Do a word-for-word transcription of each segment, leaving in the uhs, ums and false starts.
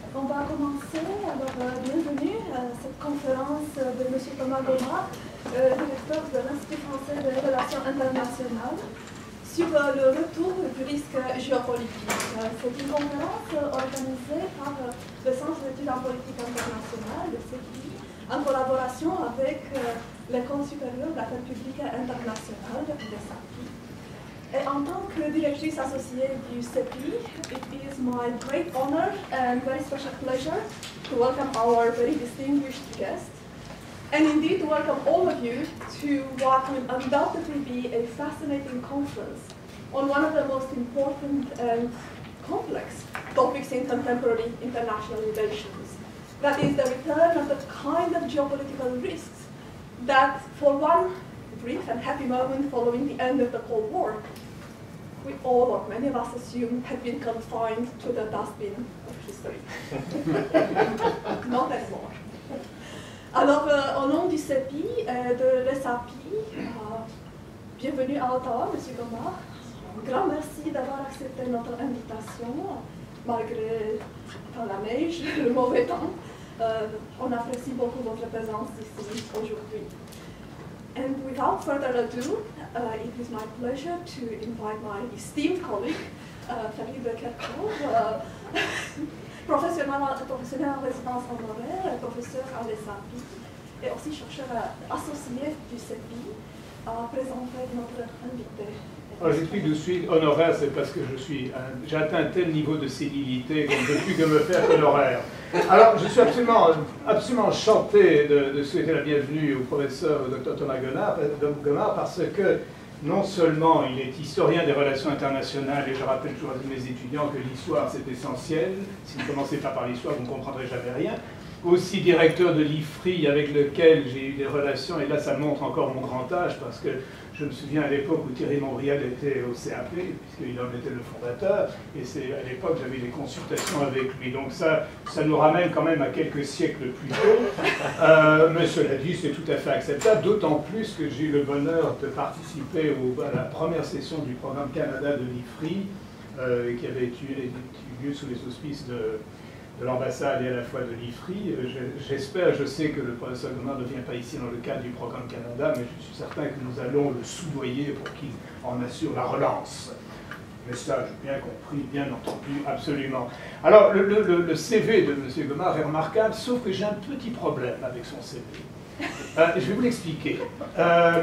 On va commencer. Alors, euh, bienvenue à cette conférence de M. Thomas Gomard, euh, directeur de l'Institut français des relations internationales, sur euh, le retour du risque géopolitique. Euh, C'est une conférence euh, organisée par euh, le Centre d'études en politique internationale, le C P I, en collaboration avec euh, l'École supérieure d'affaires publiques internationales, le S A P I. Et en tant que directrice associée du C P I, it is my great honor and very special pleasure to welcome our very distinguished guest, and indeed to welcome all of you to what will undoubtedly be a fascinating conference on one of the most important and complex topics in contemporary international relations. That is the return of the kind of geopolitical risks that, for one brief and happy moment following the end of the Cold War, we all, or many of us assume, had been confined to the dustbin of history. Not anymore. Alors, euh, au nom du C P I et de l'S A P I, euh, bienvenue à Ottawa, M. Gomard. Un grand merci d'avoir accepté notre invitation, malgré enfin, la neige, le mauvais temps. Euh, on apprécie beaucoup votre présence ici aujourd'hui. And without further ado, uh, it is my pleasure to invite my esteemed colleague, uh, Farid Kerkhoff, uh, professionnel, professionnel en résidence honoraire, professeur à l'S A P I et aussi chercheur associé du C P I, à présenter notre invité. Alors j'explique tout de suite, honoraire, c'est parce que je suis, j'ai atteint un tel niveau de sénilité qu'on ne peut plus que me faire honoraire. Alors je suis absolument, absolument enchanté de, de souhaiter la bienvenue au professeur docteur Thomas Gomard parce que non seulement il est historien des relations internationales, et je rappelle toujours à tous mes étudiants que l'histoire c'est essentiel, si vous ne commencez pas par l'histoire vous ne comprendrez jamais rien, aussi directeur de l'I F R I avec lequel j'ai eu des relations, et là ça montre encore mon grand âge parce que je me souviens à l'époque où Thierry Montbrial était au C A P, puisqu'il en était le fondateur, et c'est à l'époque j'avais des consultations avec lui. Donc ça, ça nous ramène quand même à quelques siècles plus tôt. Euh, mais cela dit, c'est tout à fait acceptable, d'autant plus que j'ai eu le bonheur de participer au, à la première session du programme Canada de l'I F R I, euh, qui avait eu, eu lieu sous les auspices de... de l'ambassade et à la fois de l'I F R I. J'espère, je sais que le professeur Gomard ne vient pas ici dans le cadre du programme Canada, mais je suis certain que nous allons le soudoyer pour qu'il en assure la relance. Message bien compris, bien entendu, absolument. Alors, le, le, le C V de M. Gomard est remarquable, sauf que j'ai un petit problème avec son C V. Euh, je vais vous l'expliquer. Euh,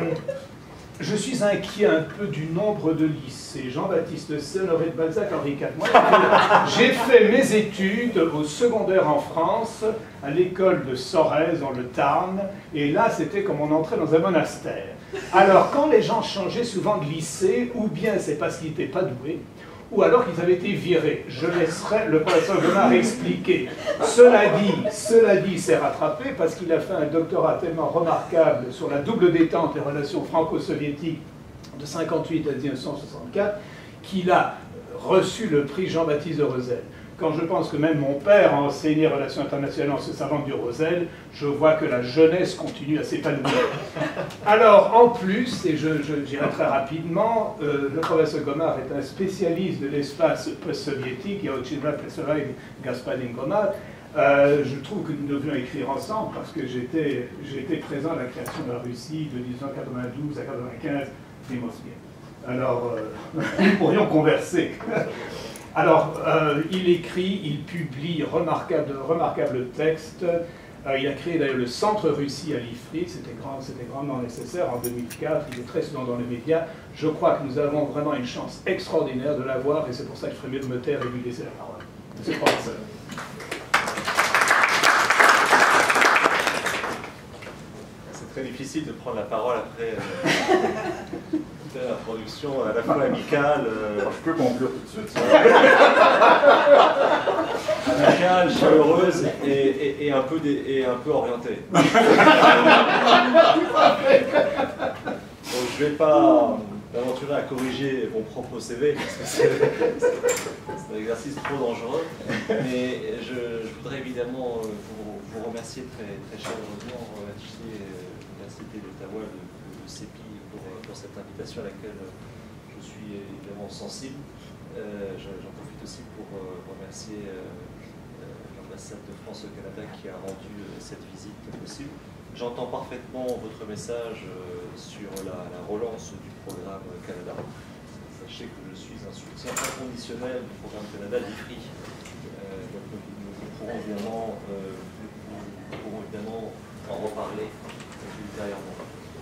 Je suis inquiet un peu du nombre de lycées. Jean-Baptiste C, Honoré de Balzac, Henri quatre. Moi, j'ai fait mes études au secondaire en France, à l'école de Sorèze, dans le Tarn, et là, c'était comme on entrait dans un monastère. Alors, quand les gens changeaient souvent de lycée, ou bien c'est parce qu'ils n'étaient pas doués, ou alors qu'ils avaient été virés. Je laisserai le professeur Gomard expliquer. Cela dit, cela dit, il s'est rattrapé parce qu'il a fait un doctorat tellement remarquable sur la double détente des relations franco-soviétiques de cinquante-huit à mille neuf cent soixante-quatre qu'il a reçu le prix Jean-Baptiste de Roselle. Quand je pense que même mon père a enseigné relations internationales en se servant du Roselle, je vois que la jeunesse continue à s'épanouir. Alors, en plus, et je, je dirais très rapidement, euh, le professeur Gomard est un spécialiste de l'espace post-soviétique, Yaochidra Plesovaï Gaspadin Gomard. Euh, je trouve que nous devions écrire ensemble parce que j'étais j'étais présent à la création de la Russie de mille neuf cent quatre-vingt-douze à mille neuf cent quatre-vingt-quinze, des Mosquiers. Alors, euh, nous pourrions converser. Alors, euh, il écrit, il publie remarquable, de remarquables textes. Euh, il a créé d'ailleurs le Centre Russie à l'I F R I, c'était grand, c'était grandement nécessaire en deux mille quatre, il est très souvent dans les médias. Je crois que nous avons vraiment une chance extraordinaire de l'avoir, et c'est pour ça que je ferais mieux de me taire et de lui laisser la parole. Monsieur le professeur. C'est très difficile de prendre la parole après euh, une introduction à la fois amicale. Euh, je peux conclure tout de suite. Amicale, chaleureuse et, et, et, un peu des, et un peu orientée. Donc je ne vais pas m'aventurer à corriger mon propre C V parce que c'est un exercice trop dangereux. Mais je, je voudrais évidemment vous, vous remercier très, très chaleureusement, remercier l'Université d'Ottawa, le, le C P I pour, pour cette invitation à laquelle je suis évidemment sensible. Euh, J'en profite aussi pour remercier euh, l'ambassade de France au Canada qui a rendu euh, cette visite possible. J'entends parfaitement votre message euh, sur la, la relance du programme Canada. Sachez que je suis un soutien inconditionnel du programme Canada d'I F R I. Euh, donc nous, nous pourrons évidemment, euh, nous pourrons évidemment en reparler ultérieurement.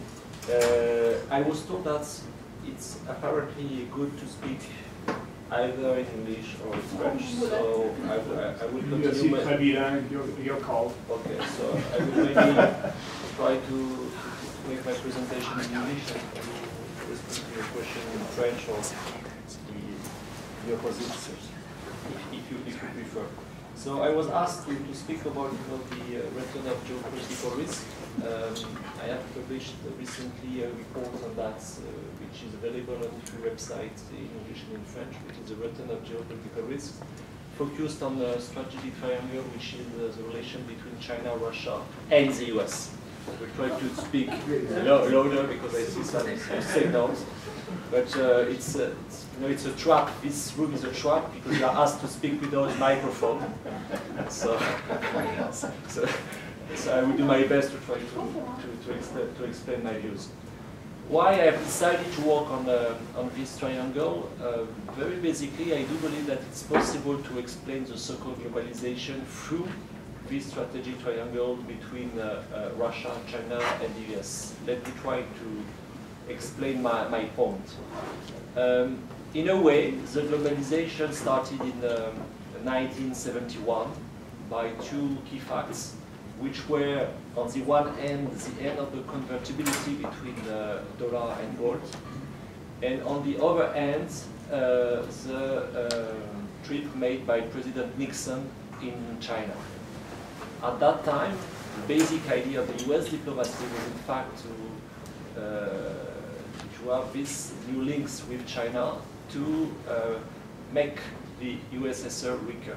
Uh, I was told that it's apparently good to speak either in English or in French, so I, I, I will continue. Merci, très bilingue, your, your call. Okay, so I will maybe try to, to make my presentation in English and respond to your question in French or the, the opposite, if, if, you, if you prefer. So I was asked to, to speak about you know, the uh, return of geopolitical risk. Um, I have published uh, recently a report on that, uh, which is available on two websites in English and in French, which is the return of geopolitical risks, focused on the strategic triangle, which is uh, the relation between China, Russia, and the U S. I will try to speak lo louder because I see some, some signals, but uh, it's, uh, it's you know it's a trap. This room is a trap because you are asked to speak without microphone. So, so, so I will do my best to try to to, to, explain, to explain my views. Why I have decided to work on uh, on this triangle? Uh, very basically, I do believe that it's possible to explain the so-called globalization through this strategic triangle between uh, uh, Russia, China, and the U S. Let me try to explain my, my point. Um, in a way, the globalization started in um, nineteen seventy-one by two key facts, which were, on the one hand, the end of the convertibility between uh, dollar and gold, and on the other hand, uh, the uh, trip made by President Nixon in China. At that time, the basic idea of the U S diplomacy was in fact to, uh, to have these new links with China to uh, make the U S S R weaker.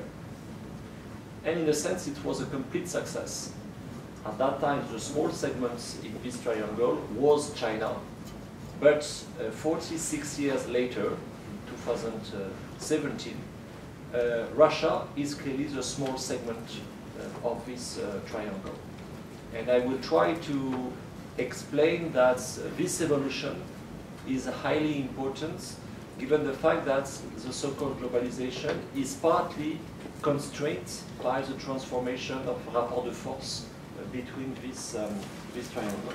And in a sense, it was a complete success. At that time, the small segments in this triangle was China, but uh, forty-six years later, in two thousand seventeen, uh, Russia is clearly the small segment uh, of this uh, triangle. And I will try to explain that uh, this evolution is highly important, given the fact that the so-called globalization is partly constrained by the transformation of rapport de force uh, between this, um, this triangle.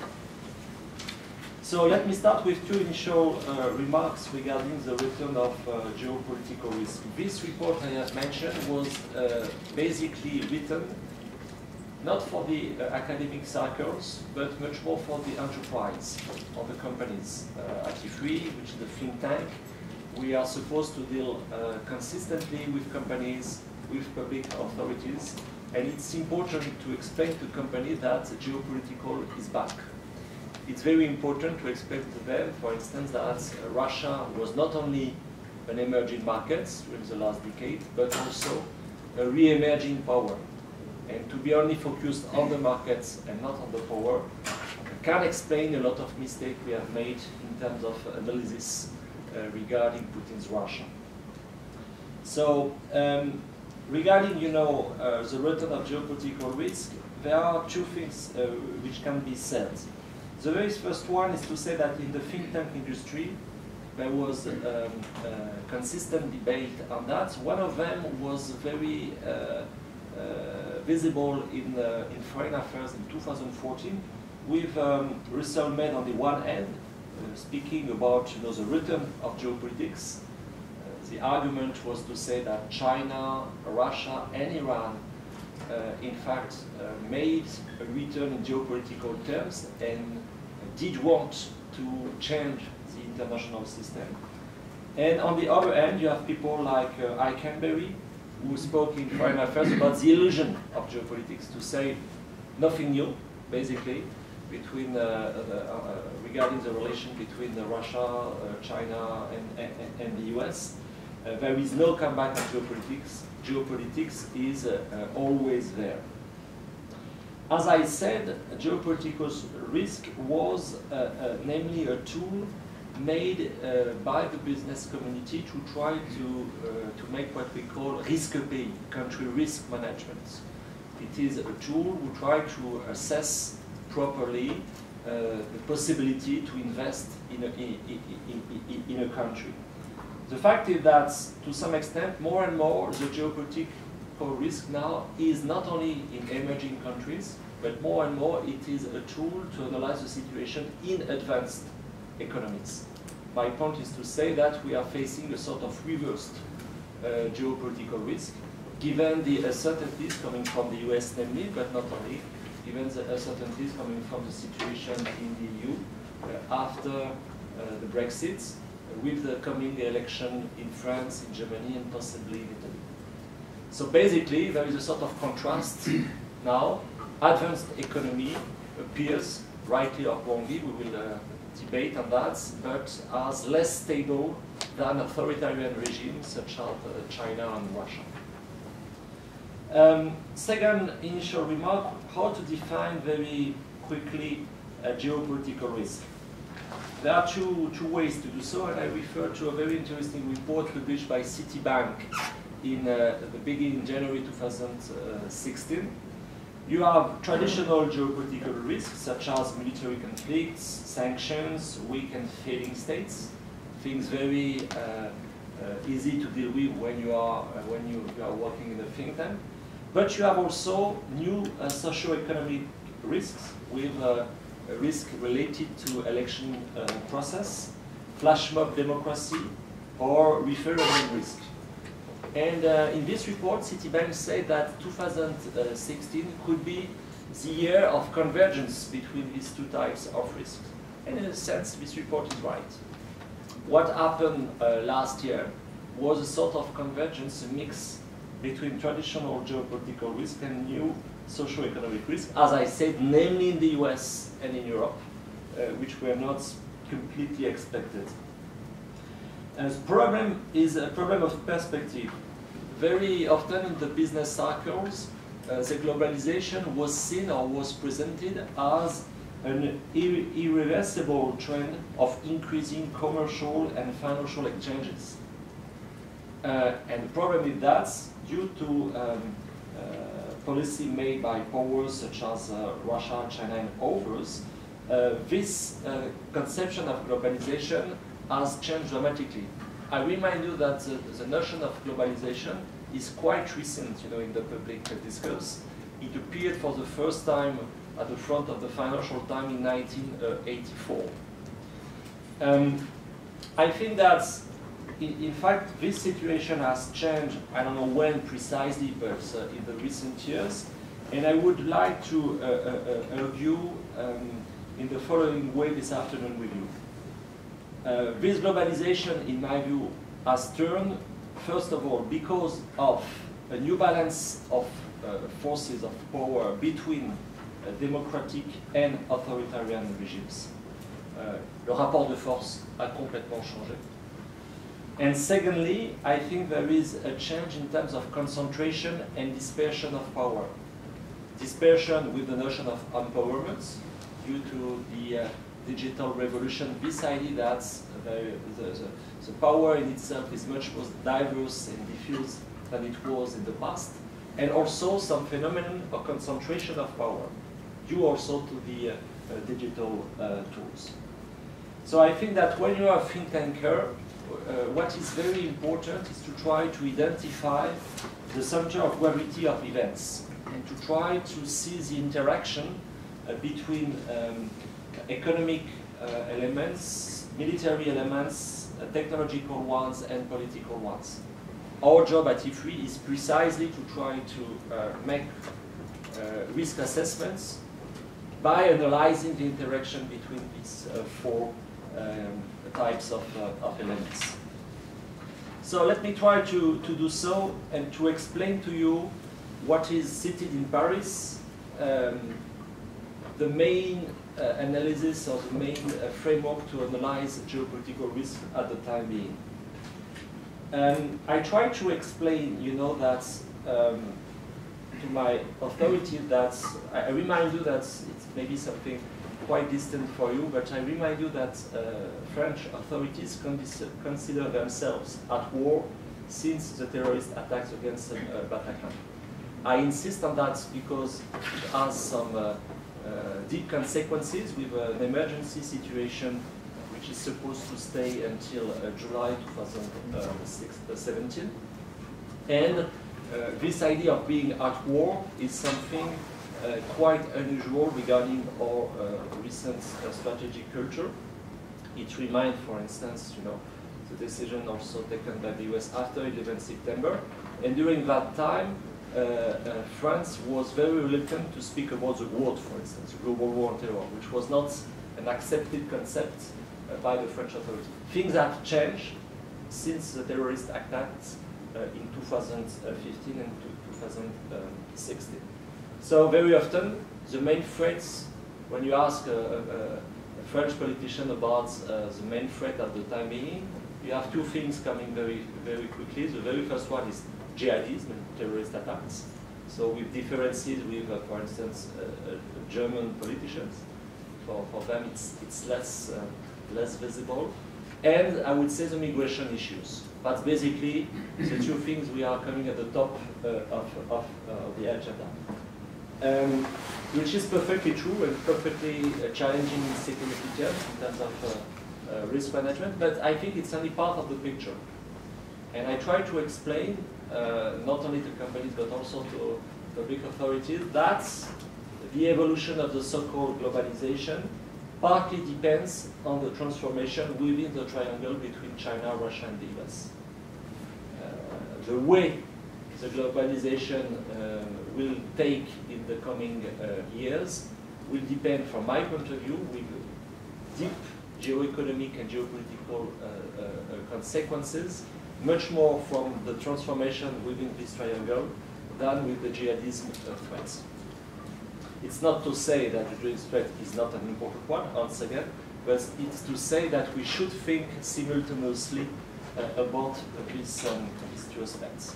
So let me start with two initial uh, remarks regarding the return of uh, geopolitical risk. This report I have mentioned was uh, basically written not for the uh, academic circles, but much more for the enterprise of the companies. Uh, at I F R I, which is a think tank, we are supposed to deal uh, consistently with companies, with public authorities, and it's important to explain to companies that geopolitical is back. It's very important to explain to them, for instance, that uh, Russia was not only an emerging market during the last decade, but also a re-emerging power. And to be only focused on the markets and not on the power can explain a lot of mistakes we have made in terms of analysis uh, regarding Putin's Russia. So, um, regarding, you know, uh, the return of geopolitical risk, there are two things uh, which can be said. The very first one is to say that in the think tank industry, there was um, a consistent debate on that. One of them was very uh, uh, visible in, uh, in Foreign Affairs in two thousand fourteen, with um, Russell Mead on the one hand, uh, speaking about you know, the return of geopolitics. Uh, the argument was to say that China, Russia, and Iran uh, in fact uh, made a return in geopolitical terms and did want to change the international system. And on the other hand, you have people like uh, I. Canberry, who spoke in Foreign Affairs about the illusion of geopolitics, to say nothing new, basically, between, uh, uh, uh, regarding the relation between uh, Russia, uh, China, and, and, and the U S. Uh, there is no comeback on geopolitics. Geopolitics is uh, uh, always there. As I said, geopolitical risk was uh, uh, namely a tool made uh, by the business community to try to, uh, to make what we call risk-pay, country risk management. It is a tool we try to assess properly uh, the possibility to invest in a, in, in, in, in a country. The fact is that, to some extent, more and more the geopolitical risk now is not only in emerging countries, but more and more it is a tool to analyze the situation in advanced economies. My point is to say that we are facing a sort of reversed uh, geopolitical risk, given the uncertainties coming from the U S namely, but not only, given the uncertainties coming from the situation in the E U uh, after uh, the Brexit, uh, with the coming election in France, in Germany, and possibly in Italy. So basically, there is a sort of contrast now. Advanced economy appears, rightly or wrongly, we will uh, debate on that, but as less stable than authoritarian regimes such as uh, China and Russia. Um, second initial remark, how to define very quickly a geopolitical risk. There are two, two ways to do so, and I refer to a very interesting report published by Citibank in uh, the beginning January two thousand sixteen. You have traditional geopolitical risks such as military conflicts, sanctions, weak and failing states, things very uh, uh, easy to deal with when you are uh, when you, you are working in a think tank. But you have also new uh, socio-economic risks with uh, a risk related to election uh, process, flash mob democracy, or referendum risk. And uh, in this report, Citibank said that two thousand sixteen could be the year of convergence between these two types of risks. And in a sense, this report is right. What happened uh, last year was a sort of convergence, a mix between traditional geopolitical risk and new socio-economic risk, as I said, namely in the U S and in Europe, uh, which were not completely expected. And the problem is a problem of perspective. Very often in the business circles, uh, the globalization was seen or was presented as an ir irreversible trend of increasing commercial and financial exchanges. Uh, and the problem is that due to um, uh, policy made by powers such as uh, Russia, China, and others, uh, this uh, conception of globalization has changed dramatically. I remind you that the, the notion of globalization is quite recent, you know, in the public discourse. It appeared for the first time at the front of the Financial Times in nineteen eighty-four. Um, I think that, in, in fact, this situation has changed, I don't know when precisely, but uh, in the recent years. And I would like to uh, uh, argue um, in the following way this afternoon with you. Uh, this globalization, in my view, has turned, first of all, because of a new balance of uh, forces of power between uh, democratic and authoritarian regimes. Uh, le rapport de force a complètement changé. And secondly, I think there is a change in terms of concentration and dispersion of power. Dispersion with the notion of empowerment due to the uh, digital revolution, this idea that the, the, the, the power in itself is much more diverse and diffuse than it was in the past, and also some phenomenon of concentration of power, due also to the uh, uh, digital uh, tools. So I think that when you are a think tanker, uh, what is very important is to try to identify the center of gravity of events, and to try to see the interaction uh, between um, economic uh, elements, military elements, uh, technological ones, and political ones. Our job at I F R I is precisely to try to uh, make uh, risk assessments by analyzing the interaction between these uh, four um, types of, uh, of elements. So let me try to, to do so and to explain to you what is seated in Paris, um, the main uh, analysis or the main uh, framework to analyze geopolitical risk at the time being. Um, I try to explain, you know, that um, to my authority that I, I remind you that it's maybe something quite distant for you, but I remind you that uh, French authorities consider themselves at war since the terrorist attacks against uh, Bataclan. I insist on that because it has some uh, uh, deep consequences with uh, an emergency situation which is supposed to stay until uh, July two thousand seventeen. And uh, this idea of being at war is something uh, quite unusual regarding our uh, recent uh, strategic culture. It reminds, for instance, you know, the decision also taken by the U S after eleven September. And during that time, uh, uh, France was very reluctant to speak about the word, for instance, global war on terror, which was not an accepted concept uh, by the French authorities. Things have changed since the terrorist attacks uh, in two thousand fifteen and two thousand sixteen. So very often, the main threats, when you ask a, a, a French politician about uh, the main threat at the time being, you have two things coming very, very quickly. The very first one is jihadism and terrorist attacks. So with differences with, uh, for instance, uh, uh, German politicians. For, for them, it's, it's less, uh, less visible. And I would say the migration issues. That's basically the two things we are coming at the top uh, of, of uh, the agenda. Um, which is perfectly true and perfectly uh, challenging in security terms in terms of uh, uh, risk management, but I think it's only part of the picture. And I try to explain, uh, not only to companies but also to public authorities, that the evolution of the so-called globalization partly depends on the transformation within the triangle between China, Russia, and the U S. Uh, the way the globalization uh, will take in the coming uh, years will depend, from my point of view, with deep geoeconomic and geopolitical uh, uh, consequences, much more from the transformation within this triangle than with the jihadism uh, threats. It's not to say that the jihadist threat is not an important one, once again, but it's to say that we should think simultaneously uh, about uh, these, um, these two aspects.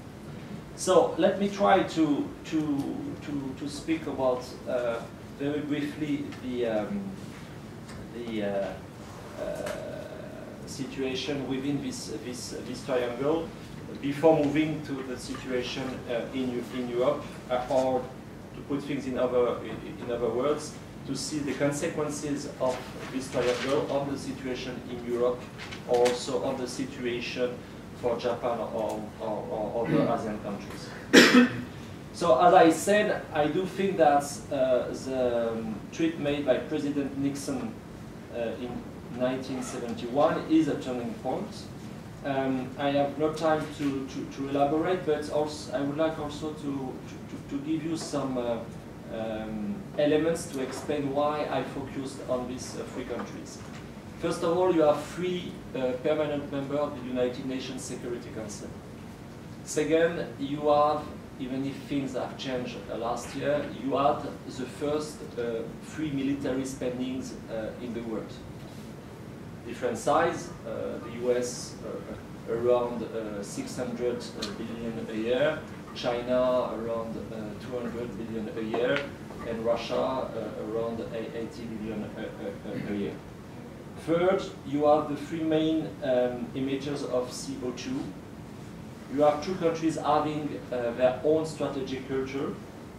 So let me try to, to, to, to speak about uh, very briefly the, um, the uh, uh, situation within this, this, this triangle before moving to the situation uh, in, in Europe, uh, or to put things in other, in, in other words, to see the consequences of this triangle on the situation in Europe, or also on the situation for Japan or, or, or other ASEAN countries. So as I said, I do think that uh, the um, tweet made by President Nixon uh, in nineteen seventy-one is a turning point. Um, I have no time to, to, to elaborate, but also I would like also to, to, to give you some uh, um, elements to explain why I focused on these uh, three countries. First of all, you have three uh, permanent members of the United Nations Security Council. Second, you have, even if things have changed uh, last year, you had the first uh, free military spendings uh, in the world. Different size, uh, the U S uh, around uh, six hundred billion a year, China around uh, two hundred billion a year, and Russia uh, around eighty billion a, a, a year. Third, you have the three main um, emitters of C O two. You have two countries having uh, their own strategic culture.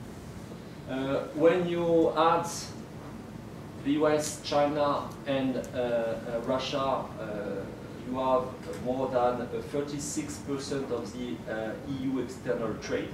Uh, when you add the U S, China, and uh, uh, Russia, uh, you have more than thirty-six percent of the uh, E U external trade.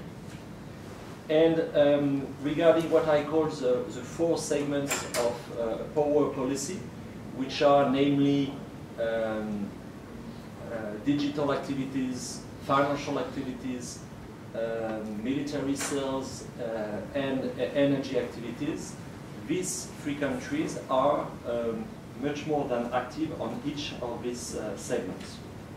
And um, regarding what I call the, the four segments of uh, power policy, which are namely um, uh, digital activities, financial activities, um, military sales, uh, and uh, energy activities, these three countries are um, much more than active on each of these uh, segments.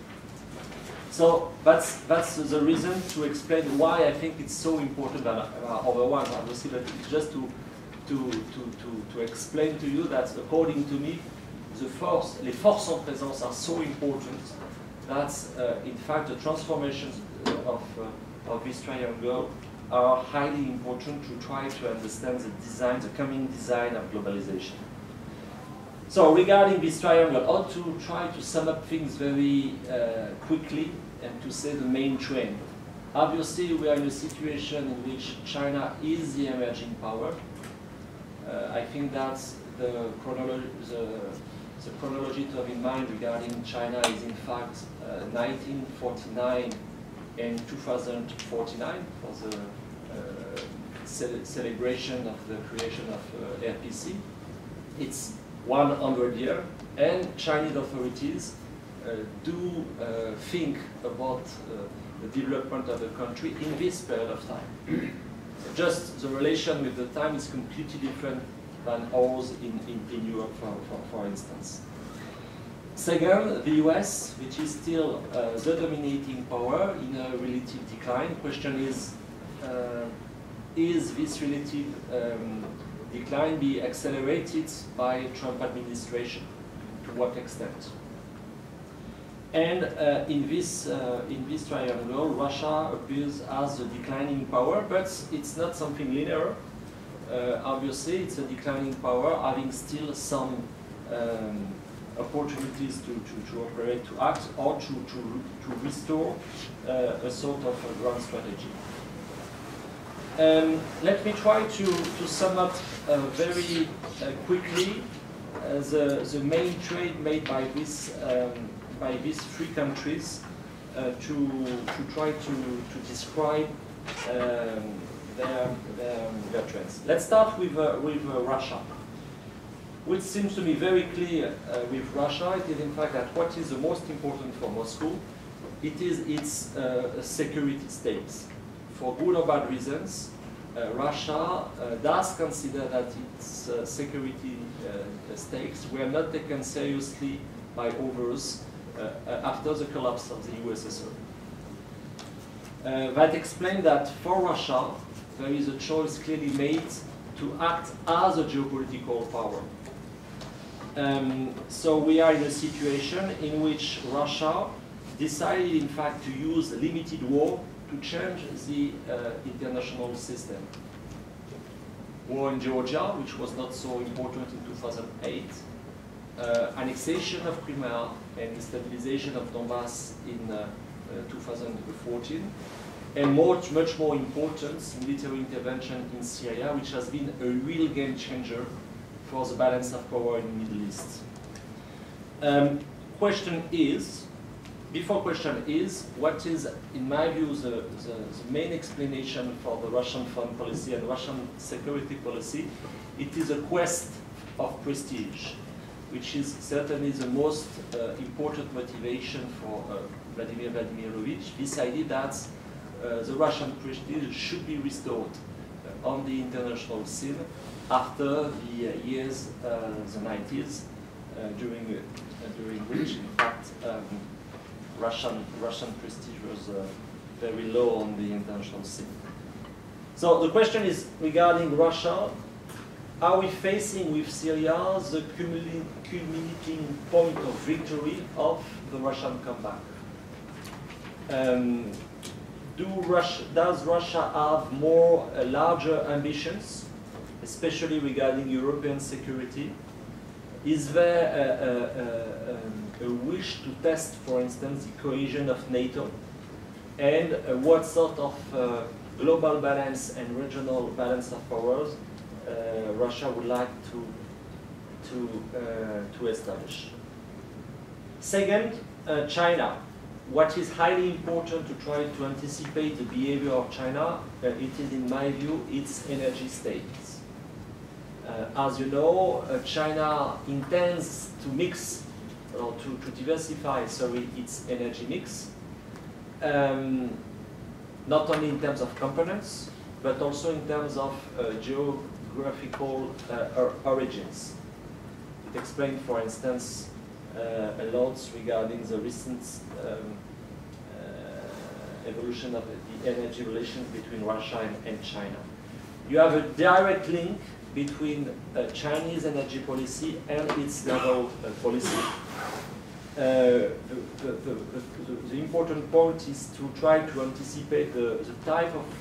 So that's, that's the reason to explain why I think it's so important, and uh, other ones obviously, but it's just to, to, to, to, to explain to you that according to me, the force, les forces en présence are so important that uh, in fact the transformations of, uh, of this triangle are highly important to try to understand the design, the coming design of globalization. So regarding this triangle, how to try to sum up things very uh, quickly and to say the main trend. Obviously, we are in a situation in which China is the emerging power. Uh, I think that's the chronology, the, the chronology to have in mind regarding China is in fact uh, nineteen forty-nine and two thousand forty-nine for the uh, ce celebration of the creation of uh, R P C. It's one hundred years, and Chinese authorities uh, do uh, think about uh, the development of the country in this period of time. Just the relation with the time is completely different than ours in, in, in Europe, for, for, for instance. Second, the U S, which is still uh, the dominating power in a relative decline. Question is, uh, is this relative um, decline be accelerated by Trump administration? To what extent? And uh, in this uh, in this triangle, Russia appears as a declining power, but it's not something linear. Uh, obviously, it's a declining power, having still some um, opportunities to, to, to operate, to act, or to to to restore uh, a sort of a grand strategy. Um, let me try to, to sum up uh, very uh, quickly uh, the, the main trade made by, this, um, by these three countries uh, to, to try to, to describe um, their, their, their trends. Let's start with, uh, with uh, Russia. Which seems to me very clear uh, with Russia, it is in fact that what is the most important for Moscow, it is its uh, security stakes. For good or bad reasons, uh, Russia uh, does consider that its uh, security uh, stakes were not taken seriously by others uh, after the collapse of the U S S R. Uh, that explains that for Russia, there is a choice clearly made to act as a geopolitical power. Um, so we are in a situation in which Russia decided in fact to use limited war to change the uh, international system. War in Georgia, which was not so important in two thousand eight, uh, annexation of Crimea and the stabilization of Donbass in uh, uh, two thousand fourteen, and much, much more important, military intervention in Syria, which has been a real game changer for the balance of power in the Middle East. Um, question is, Before question is, what is, in my view, the, the, the main explanation for the Russian foreign policy and Russian security policy? It is a quest of prestige, which is certainly the most uh, important motivation for uh, Vladimir Vladimirovich. This idea that uh, the Russian prestige should be restored uh, on the international scene after the uh, years, uh, the nineties, uh, during, uh, during which, in fact, um, Russian, Russian prestige was uh, very low on the international scene. So the question is regarding Russia, are we facing with Syria the culminating point of victory of the Russian comeback? Um, do Russia, does Russia have more uh, larger ambitions, especially regarding European security? Is there a, a, a, a wish to test, for instance, the cohesion of NATO? And uh, what sort of uh, global balance and regional balance of powers uh, Russia would like to, to, uh, to establish? Second, uh, China. What is highly important to try to anticipate the behavior of China, uh, it is, in my view, its energy stakes. Uh, as you know, uh, China intends to mix, or to, to diversify, sorry, its energy mix, um, not only in terms of components, but also in terms of uh, geographical uh, or origins. It explained, for instance, uh, a lot regarding the recent um, uh, evolution of the energy relations between Russia and, and China. You have a direct link between uh, Chinese energy policy and its naval uh, policy. Uh, the, the, the, the, the important point is to try to anticipate the, the type of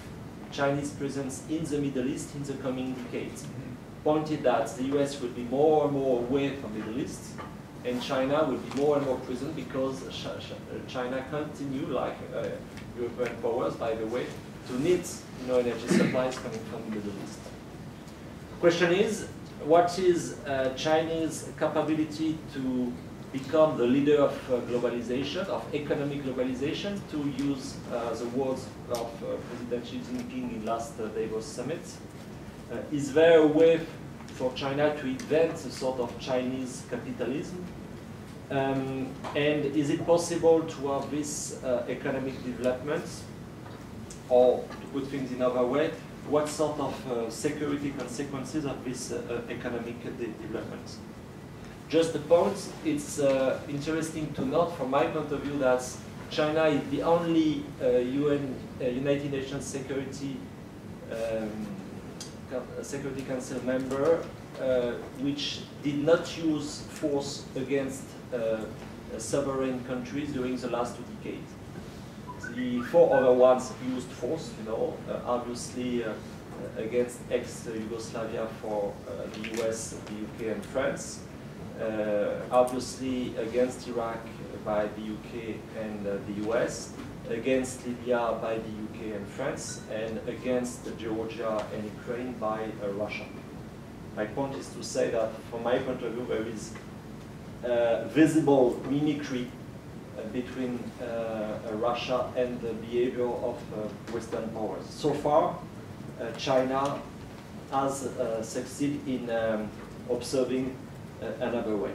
Chinese presence in the Middle East in the coming decades. Pointed that the U S will be more and more away from the Middle East, and China will be more and more present because China continue, like uh, European powers, by the way, to need you know, energy supplies coming from the Middle East. Question is, what is uh, Chinese capability to become the leader of uh, globalization, of economic globalization, to use uh, the words of uh, President Xi Jinping in last uh, Davos summit? Uh, is there a way for China to invent a sort of Chinese capitalism? Um, and is it possible to have this uh, economic development? Or, to put things in another way, what sort of uh, security consequences of this uh, economic de development? Just a point, it's uh, interesting to note from my point of view that China is the only uh, U N, uh, United Nations Security um, Security Council member uh, which did not use force against uh, sovereign countries during the last two decades. The four other ones used force, you know, uh, obviously uh, against ex-Yugoslavia for uh, the U S, the U K and France, uh, obviously against Iraq by the U K and uh, the U S, against Libya by the U K and France, and against Georgia and Ukraine by uh, Russia. My point is to say that, from my point of view, there is uh, visible mimicry uh, between uh, Russia and the behavior of uh, Western powers. So far, uh, China has uh, succeeded in um, observing uh, another way.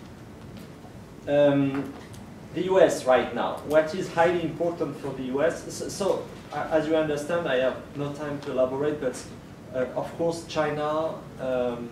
Um, The U S right now, what is highly important for the U S, so, so uh, as you understand, I have no time to elaborate, but uh, of course China um,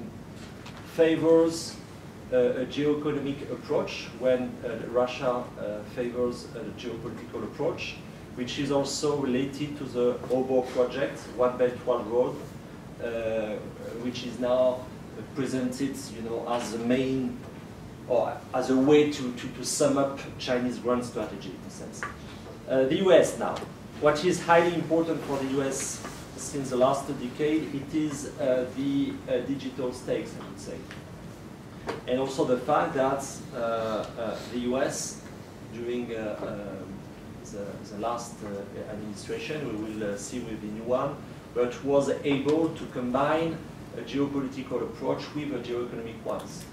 favors uh, a geoeconomic approach when uh, Russia uh, favors a geopolitical approach, which is also related to the O B O project, One Belt, One Road, uh, which is now presented, you know, as the main or as a way to, to, to sum up Chinese grand strategy, in a sense. Uh, the U S now. What is highly important for the U S since the last decade, it is uh, the uh, digital stakes, I would say. And also the fact that uh, uh, the U S, during uh, um, the, the last uh, administration, we will uh, see with the new one, but was able to combine a geopolitical approach with a geoeconomic ones.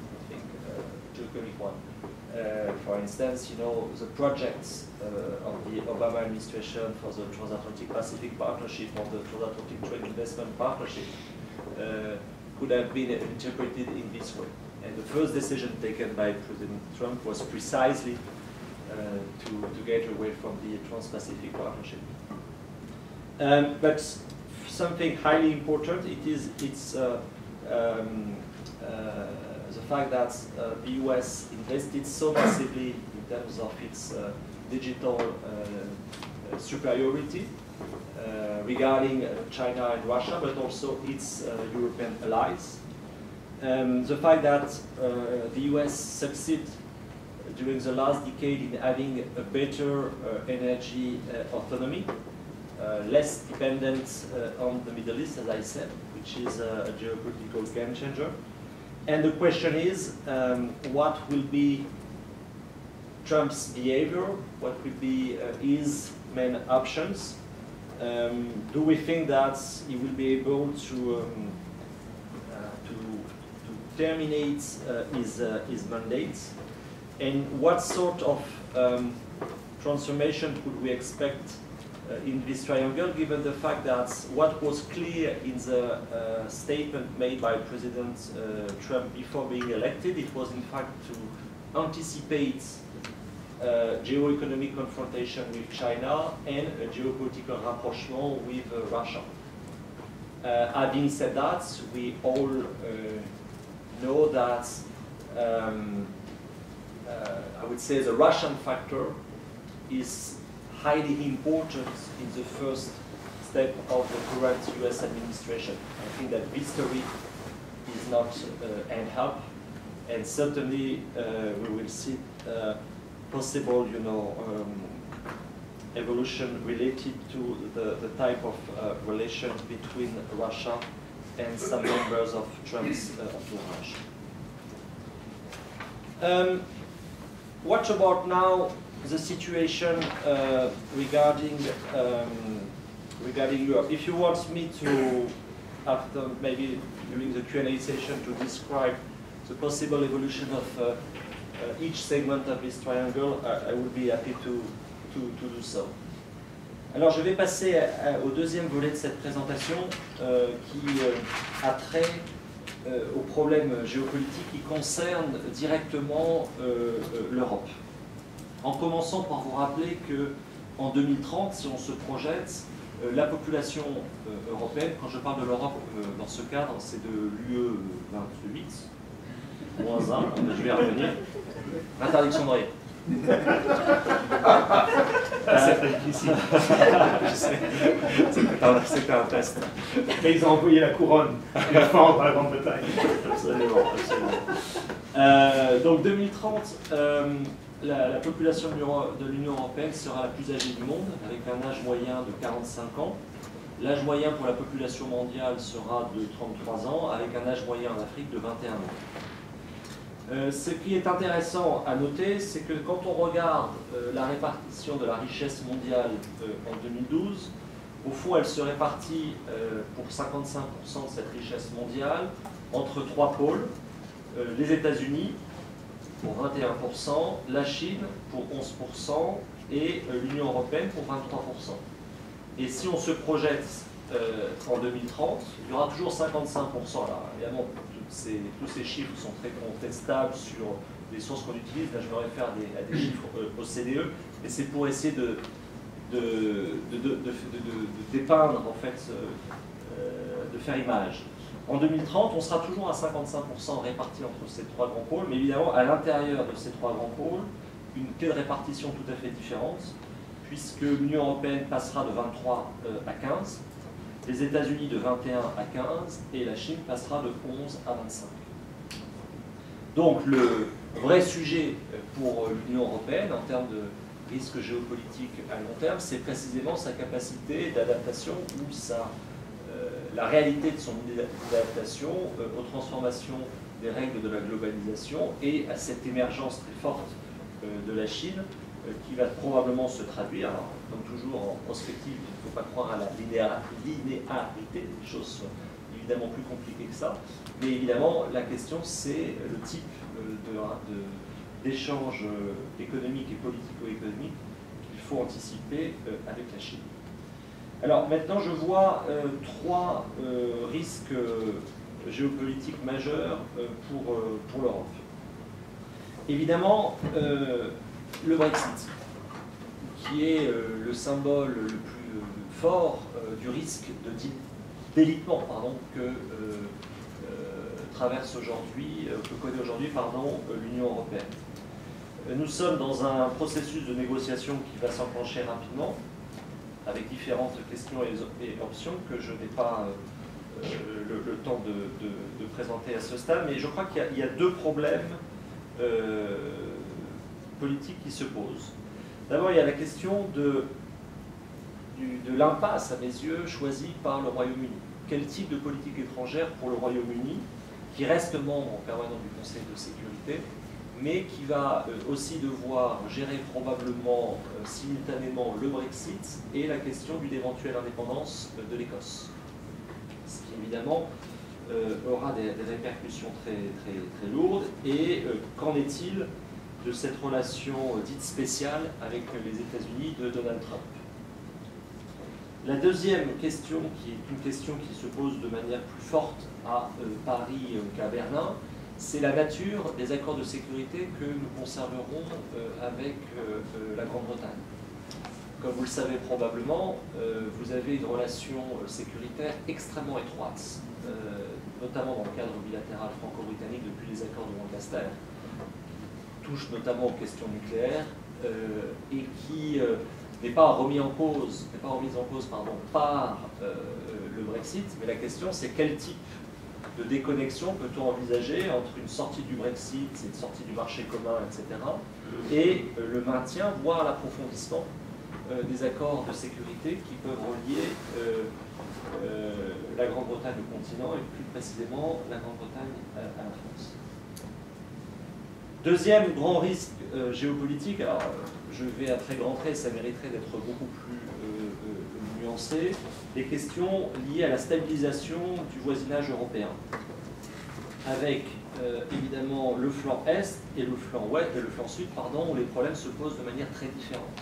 One. Uh, for instance, you know, the projects uh, of the Obama administration for the Transatlantic Pacific Partnership or the Transatlantic Trade Investment Partnership uh, could have been interpreted in this way. And the first decision taken by President Trump was precisely uh, to, to get away from the Trans-Pacific Partnership. Um, but something highly important, it is it's uh, um, uh, the fact that uh, the U S invested so massively in terms of its uh, digital uh, uh, superiority uh, regarding uh, China and Russia, but also its uh, European allies. Um, the fact that uh, the U S succeeded during the last decade in having a better uh, energy uh, autonomy, uh, less dependent uh, on the Middle East, as I said, which is uh, a geopolitical game changer. And the question is, um, what will be Trump's behavior? What will be uh, his main options? Um, do we think that he will be able to um, uh, to, to terminate uh, his uh, his mandate? And what sort of um, transformation could we expect uh, in this triangle, given the fact that what was clear in the uh, statement made by President uh, Trump before being elected, it was in fact to anticipate uh, geoeconomic confrontation with China and a geopolitical rapprochement with uh, Russia. Uh, having said that, we all uh, know that um, uh, I would say the Russian factor is highly important in the first step of the current U S administration. I think that history is not uh, an help, and certainly uh, we will see uh, possible, you know, um, evolution related to the, the type of uh, relation between Russia and some members of Trump's uh, entourage. Um, what about now the situation uh, regarding um, regarding Europe? If you want me to, after maybe during the Q and A session, to describe the possible evolution of uh, uh, each segment of this triangle, I, I would be happy to, to, to do so. Alors je vais passer à, à, au deuxième volet de cette présentation euh, qui euh, a trait euh, aux problèmes géopolitiques qui concernent directement euh, euh, l'Europe. En commençant par vous rappeler qu'en deux mille trente, si on se projette, euh, la population euh, européenne, quand je parle de l'Europe euh, dans ce cadre, c'est de l'U E vingt-huit, moins un, je vais y revenir, l'interdiction de rire. C'était un test. Mais ils ont envoyé la couronne et la fendre à la grande bataille. Absolument, absolument. Euh, donc deux mille trente, euh, la, la population de l'Union européenne sera la plus âgée du monde, avec un âge moyen de quarante-cinq ans. L'âge moyen pour la population mondiale sera de trente-trois ans, avec un âge moyen en Afrique de vingt et un ans. Euh, ce qui est intéressant à noter, c'est que quand on regarde euh, la répartition de la richesse mondiale euh, en deux mille douze, au fond, elle se répartit euh, pour cinquante-cinq pour cent de cette richesse mondiale entre trois pôles, euh, les États-Unis pour vingt et un pour cent, la Chine pour onze pour cent et euh, l'Union européenne pour vingt-trois pour cent. Et si on se projette euh, en deux mille trente, il y aura toujours cinquante-cinq pour cent là, évidemment. Ces, tous ces chiffres sont très contestables sur les sources qu'on utilise. Là, je me réfère à des, à des chiffres euh, O C D E, mais c'est pour essayer de, de, de, de, de, de, de dépeindre, en fait, euh, de faire image. En deux mille trente, on sera toujours à cinquante-cinq pour cent répartis entre ces trois grands pôles, mais évidemment, à l'intérieur de ces trois grands pôles, une clé de répartition tout à fait différente, puisque l'Union européenne passera de vingt-trois à quinze, les États-Unis de vingt et un à quinze et la Chine passera de onze à vingt-cinq. Donc le vrai sujet pour l'Union européenne en termes de risque géopolitique à long terme, c'est précisément sa capacité d'adaptation ou sa, euh, la réalité de son adaptation euh, aux transformations des règles de la globalisation et à cette émergence très forte euh, de la Chine euh, qui va probablement se traduire, alors, comme toujours en prospective, il ne faut pas croire à la linéarité, les choses sont évidemment plus compliquées que ça, mais évidemment la question c'est le type d'échange économique et politico-économique qu'il faut anticiper euh, avec la Chine. Alors maintenant je vois euh, trois euh, risques euh, géopolitiques majeurs euh, pour, euh, pour l'Europe. Évidemment, euh, le Brexit, qui est euh, le symbole le plus euh, fort euh, du risque de délitement pardon, que euh, euh, traverse aujourd'hui, euh, que connaît aujourd'hui pardon, euh, l'Union européenne. Euh, nous sommes dans un processus de négociation qui va s'enclencher rapidement, avec différentes questions et, et options que je n'ai pas euh, le, le temps de, de, de présenter à ce stade, mais je crois qu'il y, y a deux problèmes euh, politiques qui se posent. D'abord, il y a la question de, du, de l'impasse, à mes yeux, choisie par le Royaume-Uni. Quel type de politique étrangère pour le Royaume-Uni, qui reste membre permanent du Conseil de sécurité, mais qui va euh, aussi devoir gérer probablement euh, simultanément le Brexit et la question d'une éventuelle indépendance euh, de l'Écosse. Ce qui évidemment euh, aura des, des répercussions très, très, très lourdes. Et euh, qu'en est-il de cette relation euh, dite spéciale avec euh, les États-Unis de Donald Trump? La deuxième question, qui est une question qui se pose de manière plus forte à euh, Paris euh, qu'à Berlin, c'est la nature des accords de sécurité que nous conserverons euh, avec euh, euh, la Grande-Bretagne. Comme vous le savez probablement, euh, vous avez une relation euh, sécuritaire extrêmement étroite, euh, notamment dans le cadre bilatéral franco-britannique depuis les accords de Lancaster, qui touche notamment aux questions nucléaires euh, et qui euh, n'est pas remis en cause, n'est pas remise en cause pardon, par euh, le Brexit, mais la question c'est quel type de déconnexion peut-on envisager entre une sortie du Brexit, une sortie du marché commun, et cetera, et euh, le maintien, voire l'approfondissement euh, des accords de sécurité qui peuvent relier euh, euh, la Grande-Bretagne au continent et plus précisément la Grande-Bretagne à, à la France. Deuxième grand risque euh, géopolitique, alors je vais à très grands traits, ça mériterait d'être beaucoup plus euh, euh, nuancé, les questions liées à la stabilisation du voisinage européen, avec euh, évidemment le flanc est et le flanc ouest, et le flanc sud, pardon, où les problèmes se posent de manière très différente.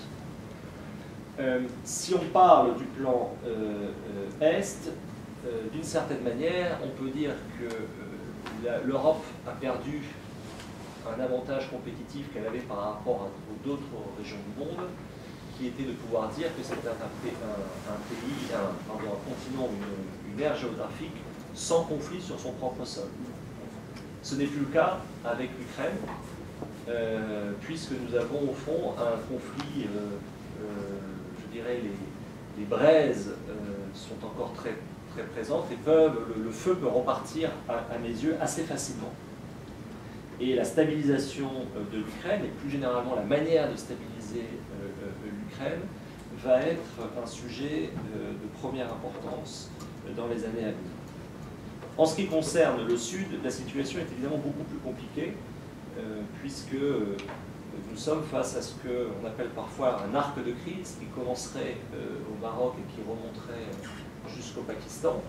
Euh, si on parle du plan euh, euh, est, euh, d'une certaine manière, on peut dire que euh, l'Europe a perdu un avantage compétitif qu'elle avait par rapport à d'autres régions du monde, qui était de pouvoir dire que c'était un, un, un pays, un, pardon, un continent, une, une aire géographique sans conflit sur son propre sol. Ce n'est plus le cas avec l'Ukraine, euh, puisque nous avons au fond un conflit, euh, euh, je dirais, les, les braises euh, sont encore très, très présentes et peuvent, le, le feu peut repartir à, à mes yeux assez facilement. Et la stabilisation de l'Ukraine, et plus généralement la manière de stabiliser l'Ukraine, va être un sujet de première importance dans les années à venir. En ce qui concerne le Sud, la situation est évidemment beaucoup plus compliquée, puisque nous sommes face à ce qu'on appelle parfois un arc de crise qui commencerait au Maroc et qui remonterait jusqu'au Pakistan,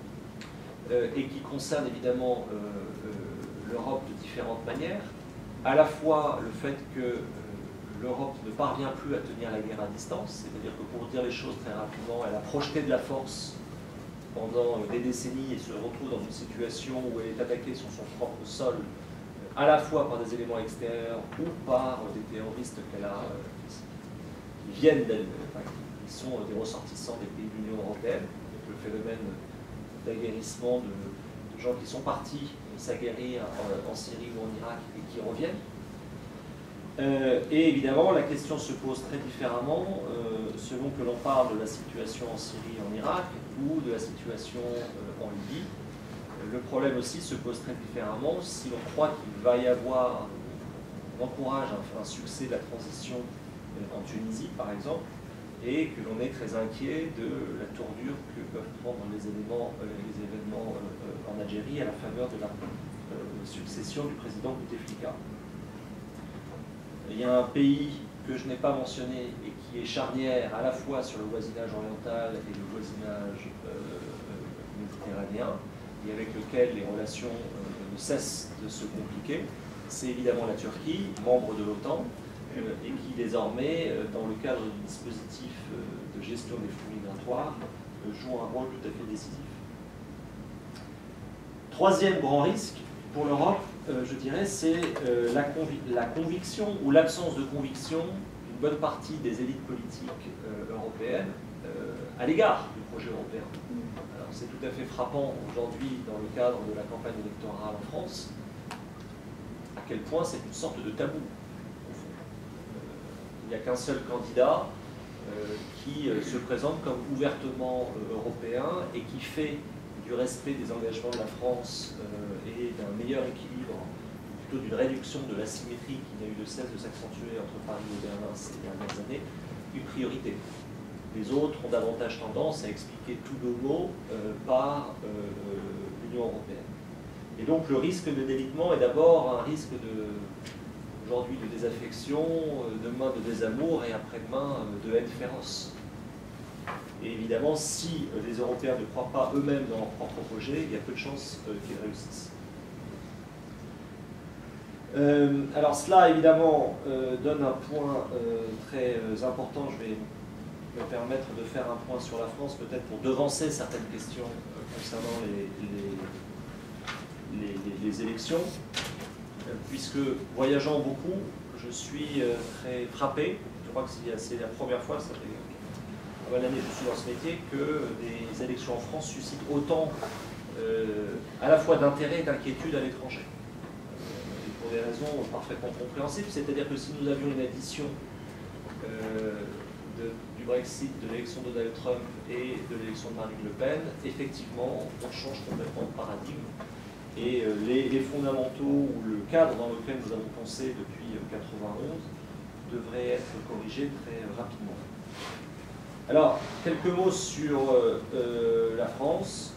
et qui concerne évidemment l'Europe de différentes manières, à la fois le fait que euh, l'Europe ne parvient plus à tenir la guerre à distance, c'est-à-dire que pour dire les choses très rapidement, elle a projeté de la force pendant des décennies et se retrouve dans une situation où elle est attaquée sur son propre sol, à la fois par des éléments extérieurs ou par des terroristes qu'elle a, qui viennent d'elle, enfin, qui sont des ressortissants des pays de l'Union européenne, avec le phénomène d'aguerrissement de, de gens qui sont partis s'aguerrir en, en Syrie ou en Irak et qui reviennent. Euh, et évidemment, la question se pose très différemment euh, selon que l'on parle de la situation en Syrie et en Irak ou de la situation euh, en Libye. Le problème aussi se pose très différemment si l'on croit qu'il va y avoir, on encourage un, un succès de la transition euh, en Tunisie par exemple, et que l'on est très inquiet de la tournure que peuvent prendre les, éléments, euh, les événements euh, en Algérie à la faveur de la euh, succession du président Bouteflika. Il y a un pays que je n'ai pas mentionné et qui est charnière à la fois sur le voisinage oriental et le voisinage euh, méditerranéen, et avec lequel les relations euh, ne cessent de se compliquer, c'est évidemment la Turquie, membre de l'OTAN, et qui désormais, dans le cadre du dispositif de gestion des flux migratoires, joue un rôle tout à fait décisif. Troisième grand risque pour l'Europe, je dirais, c'est la, convic la conviction ou l'absence de conviction d'une bonne partie des élites politiques européennes à l'égard du projet européen. Alors c'est tout à fait frappant aujourd'hui dans le cadre de la campagne électorale en France, à quel point c'est une sorte de tabou. Il n'y a qu'un seul candidat euh, qui euh, se présente comme ouvertement euh, européen et qui fait du respect des engagements de la France euh, et d'un meilleur équilibre, plutôt d'une réduction de l'asymétrie qui n'a eu de cesse de s'accentuer entre Paris et Berlin ces dernières années, une priorité. Les autres ont davantage tendance à expliquer tout de mots euh, par euh, l'Union européenne. Et donc le risque de délitement est d'abord un risque de... aujourd'hui de désaffection, demain de désamour et après-demain de haine féroce. Et évidemment, si les Européens ne croient pas eux-mêmes dans leur propre projet, il y a peu de chances qu'ils réussissent. Euh, alors cela, évidemment, euh, donne un point euh, très euh, important. Je vais me permettre de faire un point sur la France, peut-être pour devancer certaines questions euh, concernant les, les, les, les, les élections. Puisque, voyageant beaucoup, je suis euh, très frappé, je crois que c'est la première fois, ça fait pas mal d'années que je suis dans ce métier, que des élections en France suscitent autant euh, à la fois d'intérêt et d'inquiétude à l'étranger. Euh, et pour des raisons parfaitement compréhensibles, c'est-à-dire que si nous avions une addition euh, de, du Brexit, de l'élection de Donald Trump et de l'élection de Marine Le Pen, effectivement, on change complètement de paradigme. Et les, les fondamentaux ou le cadre dans lequel nous avons pensé depuis mille neuf cent quatre-vingt-onze devrait être corrigé très rapidement. Alors, quelques mots sur euh, euh, la France.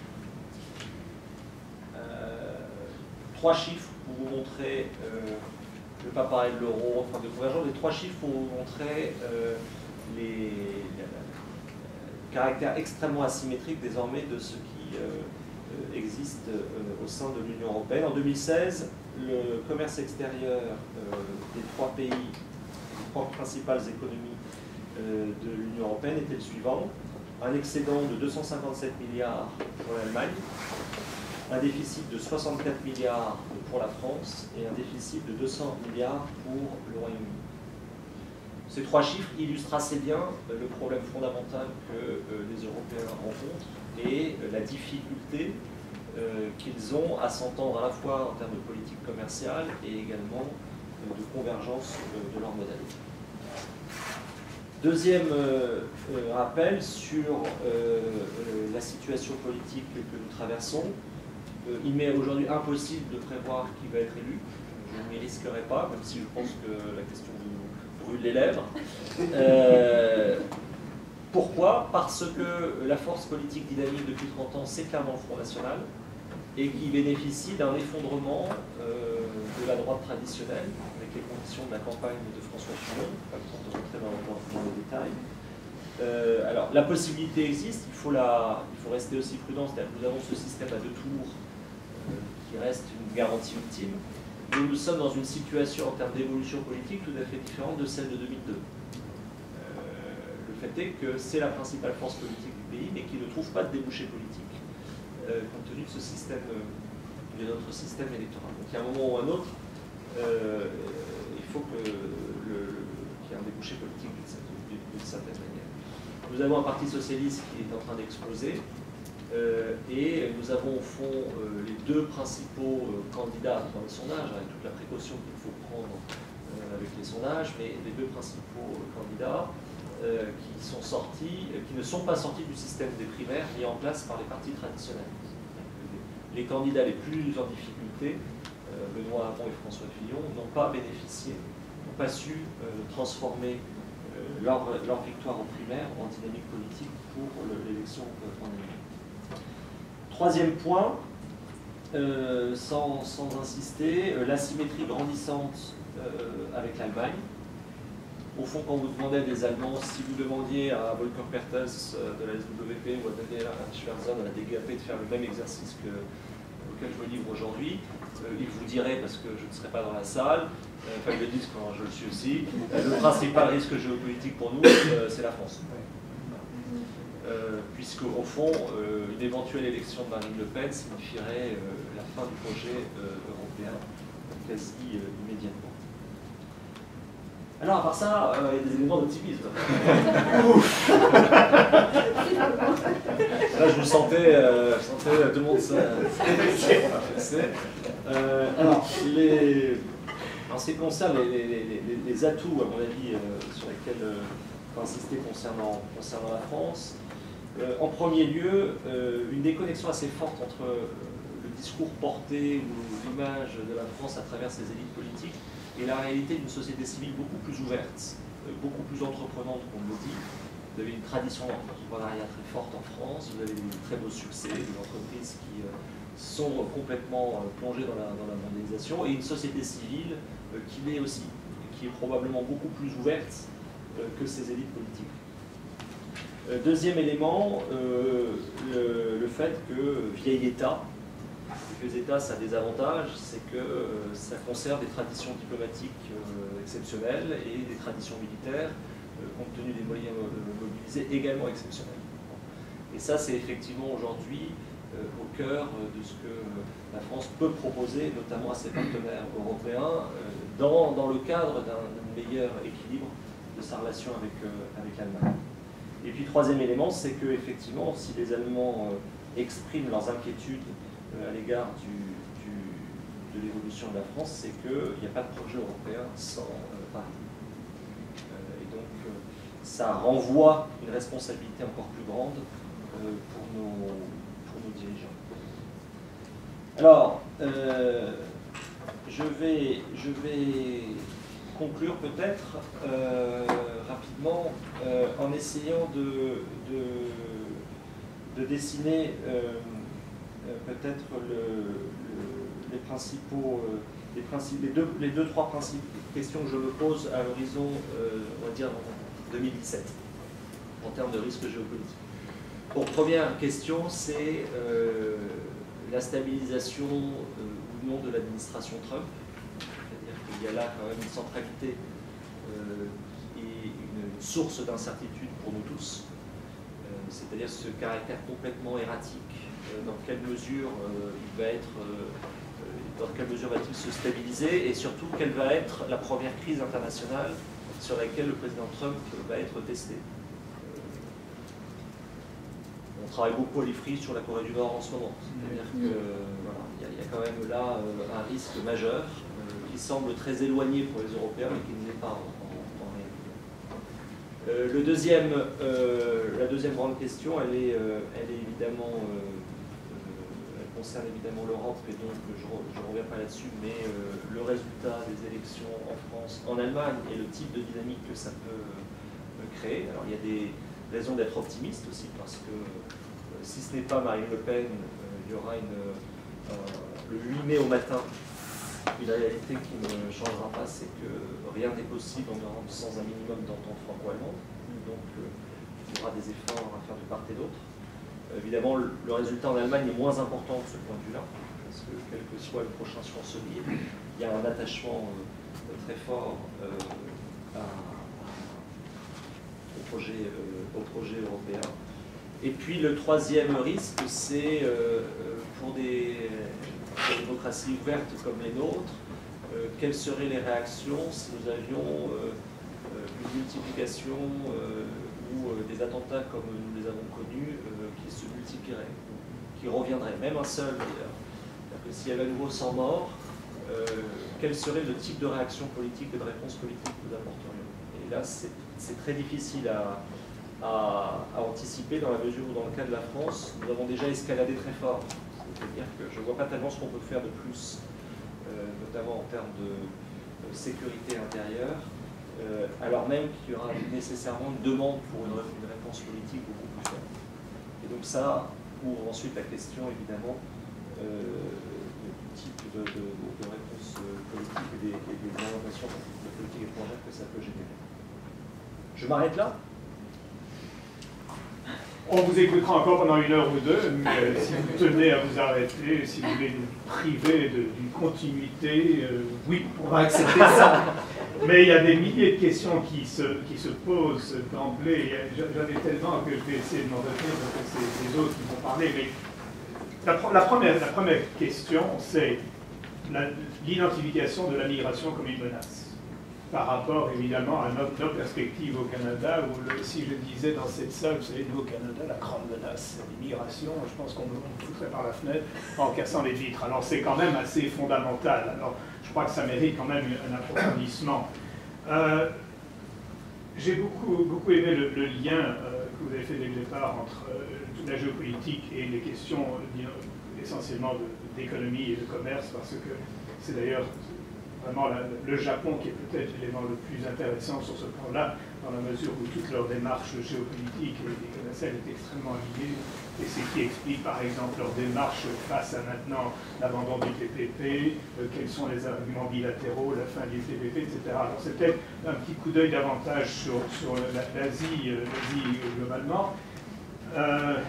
Euh, trois chiffres pour vous montrer, euh, je ne vais pas parler de l'euro, enfin de convergence, les trois chiffres pour vous montrer euh, les, le caractère extrêmement asymétrique désormais de ce qui euh, existe euh, au sein de l'Union européenne. En deux mille seize, le commerce extérieur euh, des trois pays, les trois principales économies euh, de l'Union européenne était le suivant: un excédent de deux cent cinquante-sept milliards pour l'Allemagne, un déficit de soixante-quatre milliards pour la France et un déficit de deux cents milliards pour le Royaume-Uni. Ces trois chiffres illustrent assez bien le problème fondamental que euh, les Européens rencontrent et euh, la difficulté euh, qu'ils ont à s'entendre à la fois en termes de politique commerciale et également euh, de convergence euh, de leur modèle. Deuxième euh, euh, rappel sur euh, euh, la situation politique que nous traversons. Euh, il m'est aujourd'hui impossible de prévoir qui va être élu. Je ne m'y risquerai pas, même si je pense que la question vous brûle les lèvres. Euh, pourquoi? Parce que la force politique dynamique depuis trente ans, c'est clairement le Front National, et qui bénéficie d'un effondrement euh, de la droite traditionnelle, avec les conditions de la campagne de François Fillon. Pas le temps de rentrer dans, dans, dans les détails. Euh, alors, la possibilité existe, il faut, la, il faut rester aussi prudent, c'est-à-dire que nous avons ce système à deux tours euh, qui reste une garantie ultime, mais nous sommes dans une situation en termes d'évolution politique tout à fait différente de celle de deux mille deux. Euh, le fait est que c'est la principale force politique du pays, mais qui ne trouve pas de débouché politique, euh, compte tenu de ce système, euh, de notre système électoral. Donc, à un moment ou à un autre, euh, il faut que le, qu'il y ait un débouché politique d'une certaine manière. Nous avons un parti socialiste qui est en train d'exploser, euh, et nous avons au fond euh, les deux principaux euh, candidats dans les sondages, avec toute la précaution qu'il faut prendre euh, avec les sondages, mais les deux principaux euh, candidats euh, qui sont sortis, euh, qui ne sont pas sortis du système des primaires mis en place par les partis traditionnels. Les candidats les plus en difficulté, euh, Benoît Hamon et François Fillon, n'ont pas bénéficié, n'ont pas su euh, transformer euh, leur, leur victoire en primaire en dynamique politique pour l'élection en elle-même. Troisième point, euh, sans, sans insister, euh, l'asymétrie grandissante euh, avec l'Allemagne. Au fond, quand vous demandez à des Allemands, si vous demandiez à Volker Perthes euh, de la S W P ou à Daniel Schwerzan, à la D G A P, de faire le même exercice que, auquel je me livre aujourd'hui, euh, ils vous diraient, parce que je ne serai pas dans la salle, euh, enfin ils le disent quand je le suis aussi, euh, le principal risque géopolitique pour nous, euh, c'est la France. Euh, puisque au fond, euh, une éventuelle élection de Marine Le Pen signifierait euh, la fin du projet euh, européen quasi euh, immédiatement. Alors à part ça, euh, il y a des éléments d'optimisme. Là je vous sentais, euh, je sentais tout le monde ça. euh, alors, les, en ce qui concerne les, les, les, les atouts, à mon avis, euh, sur lesquels euh, on va insister concernant, concernant la France, Euh, en premier lieu, euh, une déconnexion assez forte entre euh, le discours porté ou l'image de la France à travers ses élites politiques et la réalité d'une société civile beaucoup plus ouverte, euh, beaucoup plus entreprenante qu'on le dit. Vous avez une tradition d'entrepreneuriat très forte en France, vous avez des très beaux succès, des entreprises qui euh, sont complètement euh, plongées dans la, dans la mondialisation, et une société civile euh, qui l'est aussi, qui est probablement beaucoup plus ouverte euh, que ses élites politiques. Deuxième élément, euh, le, le fait que vieil État, vieux État, ça a des avantages, c'est que euh, ça conserve des traditions diplomatiques euh, exceptionnelles et des traditions militaires, euh, compte tenu des moyens euh, mobilisés, également exceptionnels. Et ça, c'est effectivement aujourd'hui euh, au cœur de ce que la France peut proposer, notamment à ses partenaires européens, euh, dans, dans le cadre d'un meilleur équilibre de sa relation avec, euh, avec l'Allemagne. Et puis, troisième élément, c'est que effectivement, si les Allemands euh, expriment leurs inquiétudes euh, à l'égard du, du, de l'évolution de la France, c'est qu'il n'y a pas de projet européen sans euh, Paris. Euh, et donc, euh, ça renvoie une responsabilité encore plus grande euh, pour, nos, pour nos dirigeants. Alors, euh, je vais, je vais conclure peut-être euh, rapidement euh, en essayant de, de, de dessiner euh, euh, peut-être le, le, les principaux, euh, les, principes, les, deux, les deux, trois principes, questions que je me pose à l'horizon, euh, on va dire, en deux mille dix-sept, en termes de risque géopolitique. Bon, première question, c'est euh, la stabilisation euh, ou non de l'administration Trump. Il y a là quand même une centralité euh, et une source d'incertitude pour nous tous, euh, c'est-à-dire ce caractère complètement erratique, euh, dans quelle mesure euh, il va être, euh, dans quelle mesure va-t-il se stabiliser, et surtout quelle va être la première crise internationale sur laquelle le président Trump va être testé. Euh, on travaille beaucoup à l'I F R I sur la Corée du Nord en ce moment, c'est-à-dire que voilà, il y a, il y a quand même là euh, un risque majeur qui semble très éloigné pour les Européens, mais qui ne l'est pas en, en, en réalité. Euh, le deuxième, euh, la deuxième grande question, elle est, euh, elle est évidemment, euh, euh, elle concerne évidemment l'Europe, et donc je ne reviens pas là-dessus, mais euh, le résultat des élections en France, en Allemagne, et le type de dynamique que ça peut euh, créer. Alors il y a des raisons d'être optimiste aussi, parce que euh, si ce n'est pas Marine Le Pen, euh, il y aura une, euh, le huit mai au matin, une réalité qui ne changera pas, c'est que rien n'est possible en Europe sans un minimum d'entente franco-allemande. Donc euh, il y aura des efforts à faire de part et d'autre. Euh, évidemment, le, le résultat en Allemagne est moins important de ce point de vue-là, parce que quel que soit le prochain chancelier, il y a un attachement euh, très fort euh, à, au, projet, euh, au projet européen. Et puis le troisième risque, c'est euh, pour des... des démocraties ouvertes comme les nôtres, euh, quelles seraient les réactions si nous avions euh, une multiplication euh, ou euh, des attentats comme nous les avons connus euh, qui se multiplieraient, qui reviendraient, même un seul d'ailleurs. S'il y avait à nouveau cent morts, euh, quel serait le type de réaction politique et de réponse politique que nous apporterions? Et là, c'est très difficile à, à, à anticiper dans la mesure où, dans le cas de la France, nous avons déjà escaladé très fort. C'est-à-dire que je ne vois pas tellement ce qu'on peut faire de plus, euh, notamment en termes de, de sécurité intérieure, euh, alors même qu'il y aura nécessairement une demande pour une, une réponse politique beaucoup plus faible. Et donc ça ouvre ensuite la question, évidemment, euh, du type de, de, de réponse politique et des, et des orientations de politique étrangère que ça peut générer. Je m'arrête là. On vous écoutera encore pendant une heure ou deux, mais si vous tenez à vous arrêter, si vous voulez nous priver d'une continuité, euh, oui, on va accepter ça. Mais il y a des milliers de questions qui se, qui se posent d'emblée. J'en ai tellement que je vais essayer de m'en retenir parce que c'est les autres qui vont parler. Mais la, la, première, la première question, c'est l'identification de la migration comme une menace. Par rapport évidemment à notre, notre perspective au Canada, où le, si je disais dans cette salle, vous savez, nous au Canada, la grande menace, c'est l'immigration, je pense qu'on me foutrait par la fenêtre en cassant les vitres. Alors c'est quand même assez fondamental. Alors je crois que ça mérite quand même un approfondissement. Euh, J'ai beaucoup, beaucoup aimé le, le lien euh, que vous avez fait dès le départ entre euh, la géopolitique et les questions euh, essentiellement d'économie et de commerce, parce que c'est d'ailleurs vraiment la, le Japon qui est peut-être l'élément le plus intéressant sur ce plan-là, dans la mesure où toute leur démarche géopolitique et commerciale est extrêmement liée, et c'est ce qui explique par exemple leur démarche face à maintenant l'abandon du T P P, euh, quels sont les arguments bilatéraux, la fin du T P P, et cetera. Alors c'est peut-être un petit coup d'œil davantage sur, sur l'Asie euh, globalement. Euh,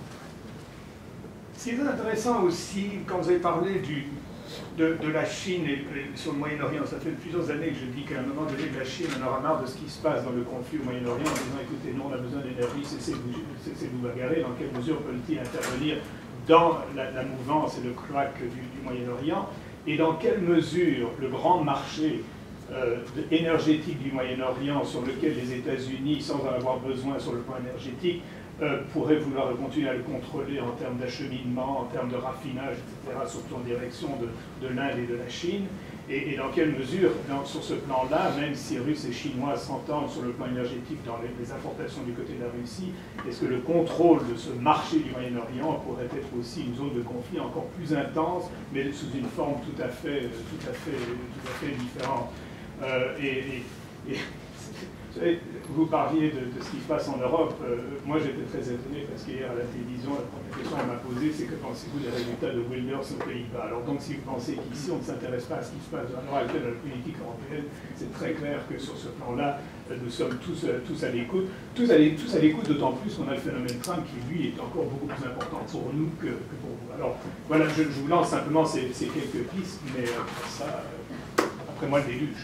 ce qui est intéressant aussi, quand vous avez parlé du De, de la Chine et, et sur le Moyen-Orient. Ça fait plusieurs années que je dis qu'à un moment donné, la Chine en aura marre de ce qui se passe dans le conflit au Moyen-Orient en disant écoutez, nous on a besoin d'énergie, cessez de vous bagarrer, dans quelle mesure peut-il intervenir dans la, la mouvance et le cloac du, du Moyen-Orient, et dans quelle mesure le grand marché euh, énergétique du Moyen-Orient, sur lequel les États-Unis, sans en avoir besoin sur le plan énergétique, Euh, pourrait vouloir continuer à le contrôler en termes d'acheminement, en termes de raffinage, et cetera, surtout en direction de, de l'Inde et de la Chine, et, et dans quelle mesure, dans, sur ce plan-là, même si Russes et Chinois s'entendent sur le plan énergétique dans les, les importations du côté de la Russie, est-ce que le contrôle de ce marché du Moyen-Orient pourrait être aussi une zone de conflit encore plus intense, mais sous une forme tout à fait, tout à fait, tout à fait différente. Euh, et, et, et vous savez, vous parliez de, de ce qui se passe en Europe. Euh, moi, j'étais très étonné parce qu'hier à la télévision, la première question qu'on m'a posée, c'est que pensez-vous des résultats de Wilders aux Pays-Bas? Alors donc, si vous pensez qu'ici, on ne s'intéresse pas à ce qui se passe à l'heure actuelle dans la politique européenne, c'est très clair que sur ce plan-là, nous sommes tous, tous à l'écoute. Tous à l'écoute, d'autant plus qu'on a le phénomène Trump qui, lui, est encore beaucoup plus important pour nous que, que pour vous. Alors, voilà, je, je vous lance simplement ces, ces quelques pistes, mais euh, ça, euh, après moi, le déluge.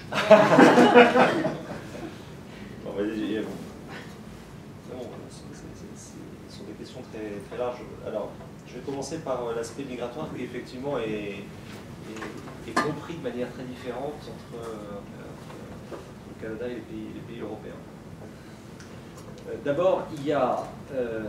Bon, ce sont des questions très, très larges. Alors, je vais commencer par l'aspect migratoire qui, effectivement, est, est, est compris de manière très différente entre, entre le Canada et les pays, les pays européens. D'abord, il y a, euh,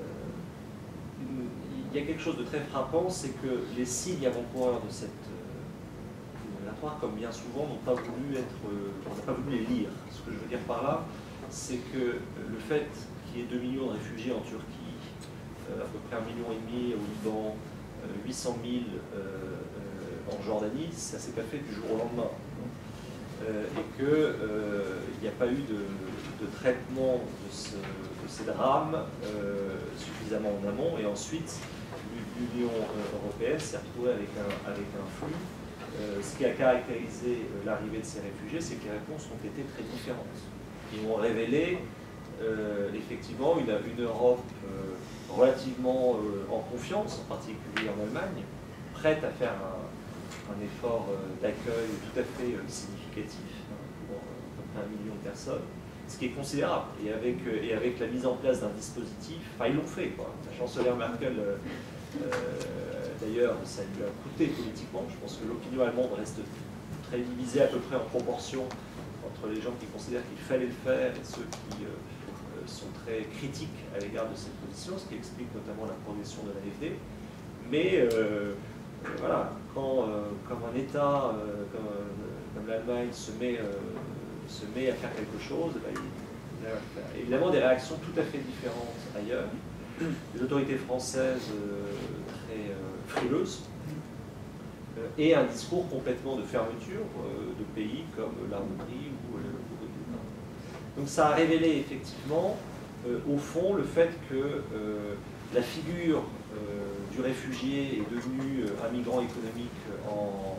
une, il y a quelque chose de très frappant, c'est que les signes avant-coureurs de cette migratoire, comme bien souvent, n'ont pas voulu être, on n'a pas voulu les lire. Ce que je veux dire par là, c'est que le fait qu'il y ait deux millions de réfugiés en Turquie, euh, à peu près un million et demi au Liban, euh, huit cent mille euh, euh, en Jordanie, ça ne s'est pas fait du jour au lendemain. Euh, et qu'il euh, n'y a pas eu de, de traitement de, ce, de ces drames euh, suffisamment en amont, et ensuite l'Union européenne s'est retrouvée avec un, avec un flux. Euh, ce qui a caractérisé euh, l'arrivée de ces réfugiés, c'est que les réponses ont été très différentes. Ils ont révélé euh, effectivement une, une Europe euh, relativement euh, en confiance, en particulier en Allemagne, prête à faire un, un effort euh, d'accueil tout à fait euh, significatif hein, pour euh, un million de personnes, ce qui est considérable. Et avec, euh, et avec la mise en place d'un dispositif, enfin ils l'ont fait, quoi. La chancelière Merkel, euh, euh, d'ailleurs, ça lui a coûté politiquement. Je pense que l'opinion allemande reste très divisée à peu près en proportion entre les gens qui considèrent qu'il fallait le faire et ceux qui euh, euh, sont très critiques à l'égard de cette position, ce qui explique notamment la progression de l'A F D. Mais euh, euh, voilà, quand, euh, quand un État euh, comme, euh, comme l'Allemagne se met, euh, se met à faire quelque chose, bah, il, il a évidemment des réactions tout à fait différentes ailleurs. Les autorités françaises euh, très euh, frileuses euh, et un discours complètement de fermeture euh, de pays comme la Hongrie ou le Burkina. Donc ça a révélé effectivement euh, au fond le fait que euh, la figure euh, du réfugié est devenue euh, un migrant économique en,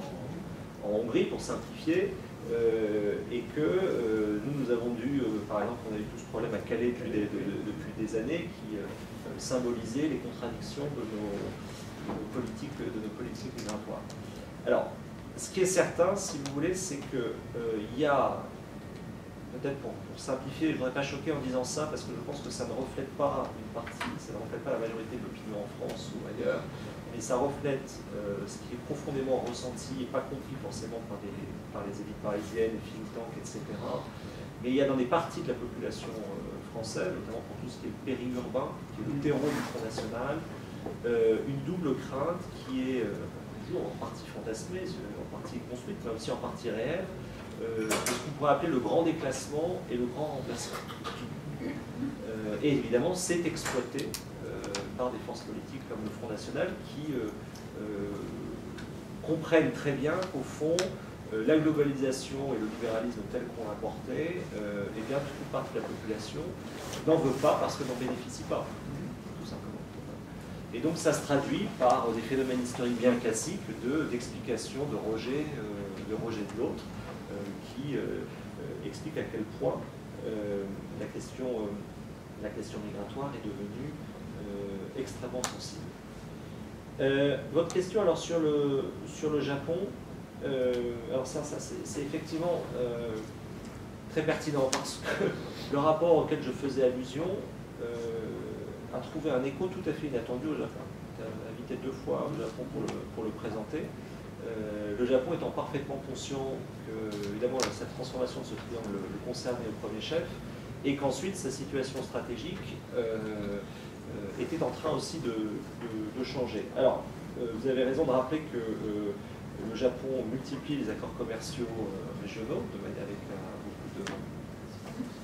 en, en Hongrie, pour simplifier, euh, et que euh, nous, nous avons dû, euh, par exemple, on a eu tout ce problème à Calais depuis des, de, de, depuis des années qui euh, symbolisait les contradictions de nos, de nos politiques, de nos politiques migratoires. Alors, ce qui est certain, si vous voulez, c'est qu'il euh, y a, peut-être pour, pour simplifier, je ne voudrais pas choquer en disant ça, parce que je pense que ça ne reflète pas une partie, ça ne reflète pas la majorité de l'opinion en France ou ailleurs, mais ça reflète euh, ce qui est profondément ressenti et pas compris forcément par, des, par les élites parisiennes, les think tanks, et cetera. Mais il y a dans des parties de la population euh, française, notamment pour tout ce qui est périurbain, qui est le terreau du Front National, euh, une double crainte qui est euh, toujours en partie fantasmée, en partie construite, mais aussi en partie réelle, euh, de ce qu'on pourrait appeler le grand déclassement et le grand remplacement. Euh, et évidemment, c'est exploité euh, par des forces politiques comme le Front National qui euh, euh, comprennent très bien qu'au fond, euh, la globalisation et le libéralisme tel qu'on l'a porté, euh, eh bien, toute une partie de la population n'en veut pas parce qu'elle n'en bénéficie pas, tout simplement. Et donc ça se traduit par des phénomènes historiques bien classiques d'explication, de, de rejet, euh, de rejet de l'autre, euh, qui euh, euh, explique à quel point euh, la, question, euh, la question migratoire est devenue euh, extrêmement sensible. Euh, votre question alors sur le, sur le Japon, euh, alors ça, ça c'est effectivement euh, très pertinent parce que le rapport auquel je faisais allusion euh, a trouvé un écho tout à fait inattendu au Japon. J'ai été invité deux fois au Japon pour le, pour le présenter. Euh, le Japon étant parfaitement conscient que, évidemment, cette transformation de ce triangle le, le concernait au premier chef, et qu'ensuite sa situation stratégique euh, euh, était en train aussi de, de, de changer. Alors, euh, vous avez raison de rappeler que euh, le Japon multiplie les accords commerciaux euh, régionaux de manière avec euh, beaucoup de,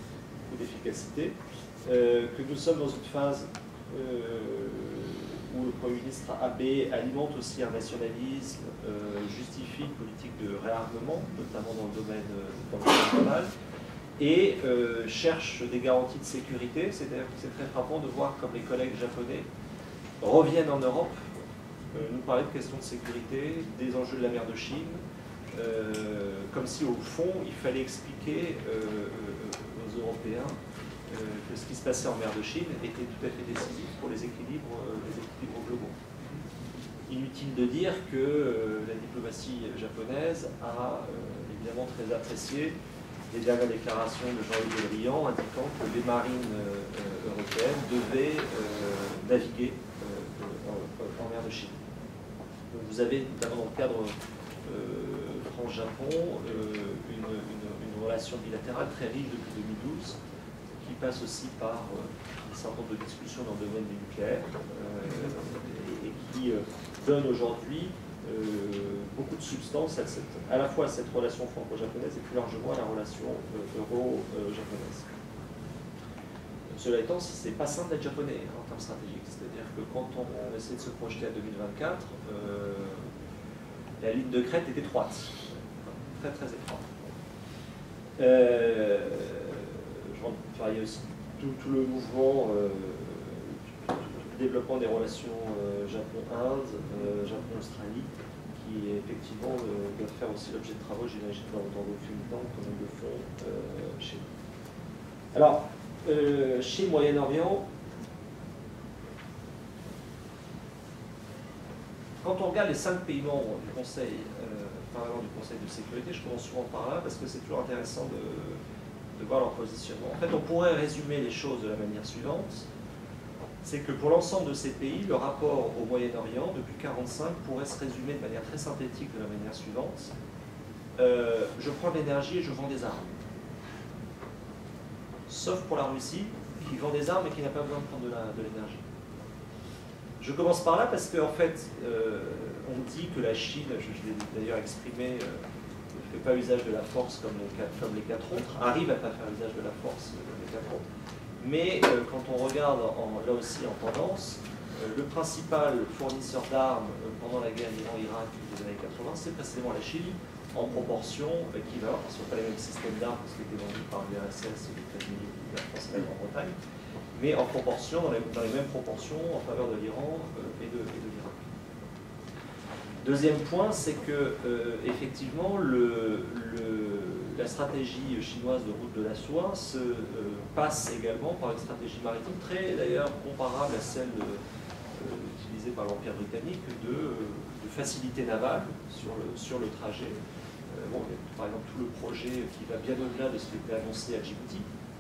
beaucoup d'efficacité, euh, que nous sommes dans une phase euh, où le Premier ministre Abe alimente aussi un nationalisme, euh, justifie une politique de réarmement, notamment dans le domaine, dans le domaine naval, et euh, cherche des garanties de sécurité. C'est très frappant de voir comme les collègues japonais reviennent en Europe, euh, nous parler de questions de sécurité, des enjeux de la mer de Chine, euh, comme si au fond il fallait expliquer euh, aux Européens euh, que ce qui se passait en mer de Chine était tout à fait décisif pour les équilibres, euh, les équilibres globaux. Inutile de dire que euh, la diplomatie japonaise a euh, évidemment très apprécié les dernières déclarations de Jean-Yves Le Drian indiquant que les marines euh, européennes devaient euh, naviguer euh, en, en mer de Chine. Donc vous avez notamment dans le cadre euh, France-Japon euh, une, une, une relation bilatérale très riche depuis deux mille douze qui passe aussi par euh, un certain nombre de discussions dans le domaine du nucléaire euh, et, et qui euh, donne aujourd'hui euh, beaucoup de substance à, cette, à la fois à cette relation franco-japonaise et plus largement à la relation euh, euro-japonaise. Cela étant, ce n'est pas simple d'être japonais hein, en termes stratégiques. C'est-à-dire que quand on, on essaie de se projeter à deux mille vingt-quatre, euh, la ligne de crête est étroite, très très étroite. Euh, je enfin, il y a aussi tout, tout le mouvement, euh, tout, tout le développement des relations euh, Japon-Inde, euh, Japon-Australie, qui effectivement euh, doivent faire aussi l'objet de travaux, j'imagine, dans, dans vos think tanks, comme ils le font euh, chez nous. Alors, Euh, chez Moyen-Orient, quand on regarde les cinq pays membres du Conseil, euh, du Conseil de sécurité, je commence souvent par là parce que c'est toujours intéressant de, de voir leur positionnement. En fait, on pourrait résumer les choses de la manière suivante, c'est que pour l'ensemble de ces pays, le rapport au Moyen-Orient, depuis mille neuf cent quarante-cinq, pourrait se résumer de manière très synthétique de la manière suivante. Euh, je prends de l'énergie et je vends des armes. Sauf pour la Russie, qui vend des armes et qui n'a pas besoin de prendre de l'énergie. Je commence par là parce qu'en en fait, euh, on dit que la Chine, je, je l'ai d'ailleurs exprimé, euh, ne fait pas usage de la force comme les, comme les quatre autres, arrive à ne pas faire usage de la force comme les quatre autres. Mais euh, quand on regarde en, là aussi en tendance, euh, le principal fournisseur d'armes euh, pendant la guerre Iran-Irak des années quatre-vingt, c'est précisément la Chine, en proportion équivalente, parce qu'on n'a pas les mêmes systèmes d'armes, parce qu'ils étaient vendus par l'U R S S, les États-Unis, la France et la Grande-Bretagne, mais en proportion, dans les, dans les mêmes proportions, en faveur de l'Iran euh, et de, et de l'Irak. Deuxième point, c'est que, euh, effectivement, le, le, la stratégie chinoise de route de la soie se euh, passe également par une stratégie maritime très, d'ailleurs, comparable à celle de, euh, utilisée par l'Empire britannique de, de facilité navale sur le, sur le trajet. Bon, par exemple, tout le projet qui va bien au-delà de ce qui était annoncé à Djibouti,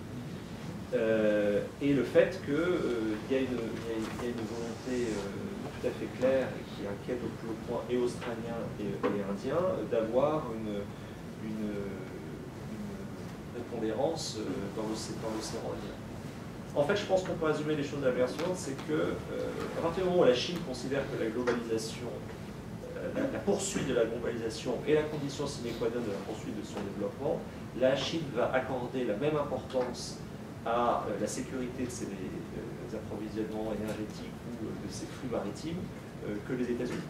euh, et le fait qu'il euh, y, y, y a une volonté euh, tout à fait claire et qui inquiète au plus haut point et australiens et, et indiens d'avoir une, une, une prépondérance dans l'océan Indien. En fait, je pense qu'on peut résumer les choses de la manière suivante, c'est que euh, à partir du moment où la Chine considère que la globalisation La, la poursuite de la globalisation est la condition sine qua non de la poursuite de son développement, la Chine va accorder la même importance à euh, la sécurité de ses euh, approvisionnements énergétiques ou euh, de ses flux maritimes euh, que les États-Unis.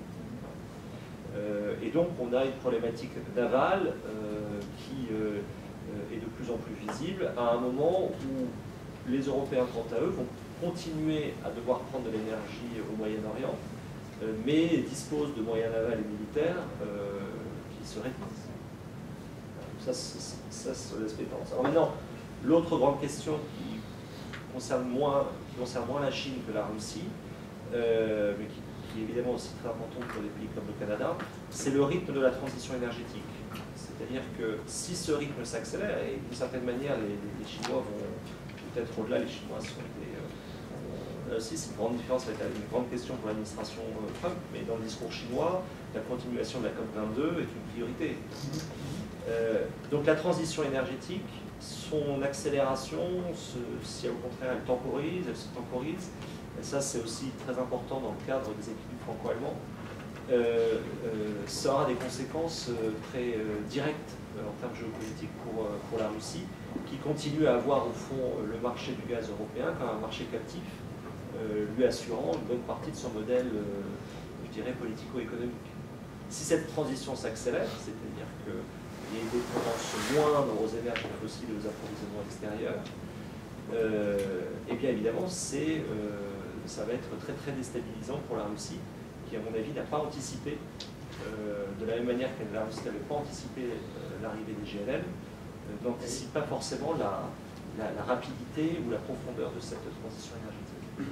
Euh, et donc on a une problématique navale euh, qui euh, est de plus en plus visible à un moment où les Européens, quant à eux, vont continuer à devoir prendre de l'énergie au Moyen-Orient, mais dispose de moyens navals et militaires euh, qui se réduisent. Ça, c'est l'aspect tendance. Alors maintenant, l'autre grande question qui concerne moins, qui concerne moins la Chine que la Russie, euh, mais qui, qui est évidemment aussi très importante pour des pays comme le Canada, c'est le rythme de la transition énergétique. C'est-à-dire que si ce rythme s'accélère, et d'une certaine manière, les, les Chinois vont peut-être au-delà, les Chinois sont des... Là aussi, c'est une grande différence avec une grande question pour l'administration Trump, mais dans le discours chinois, la continuation de la COP vingt-deux est une priorité. Euh, donc la transition énergétique, son accélération, ce, si au contraire elle temporise, elle se temporise, et ça c'est aussi très important dans le cadre des équilibres franco-allemands, euh, euh, ça aura des conséquences euh, très euh, directes euh, en termes géopolitiques pour, euh, pour la Russie, qui continue à avoir au fond le marché du gaz européen comme un marché captif, euh, lui assurant une bonne partie de son modèle, euh, je dirais, politico-économique. Si cette transition s'accélère, c'est-à-dire qu'il y a une dépendance moindre aux énergies fossiles et aux approvisionnements extérieurs, euh, et bien évidemment, c'est, euh, ça va être très très déstabilisant pour la Russie, qui à mon avis n'a pas anticipé, euh, de la même manière que la Russie n'avait pas anticipé euh, l'arrivée des G N L, euh, n'anticipe pas forcément la, la, la rapidité ou la profondeur de cette transition énergétique.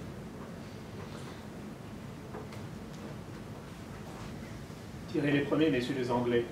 Tirez les premiers, messieurs les Anglais.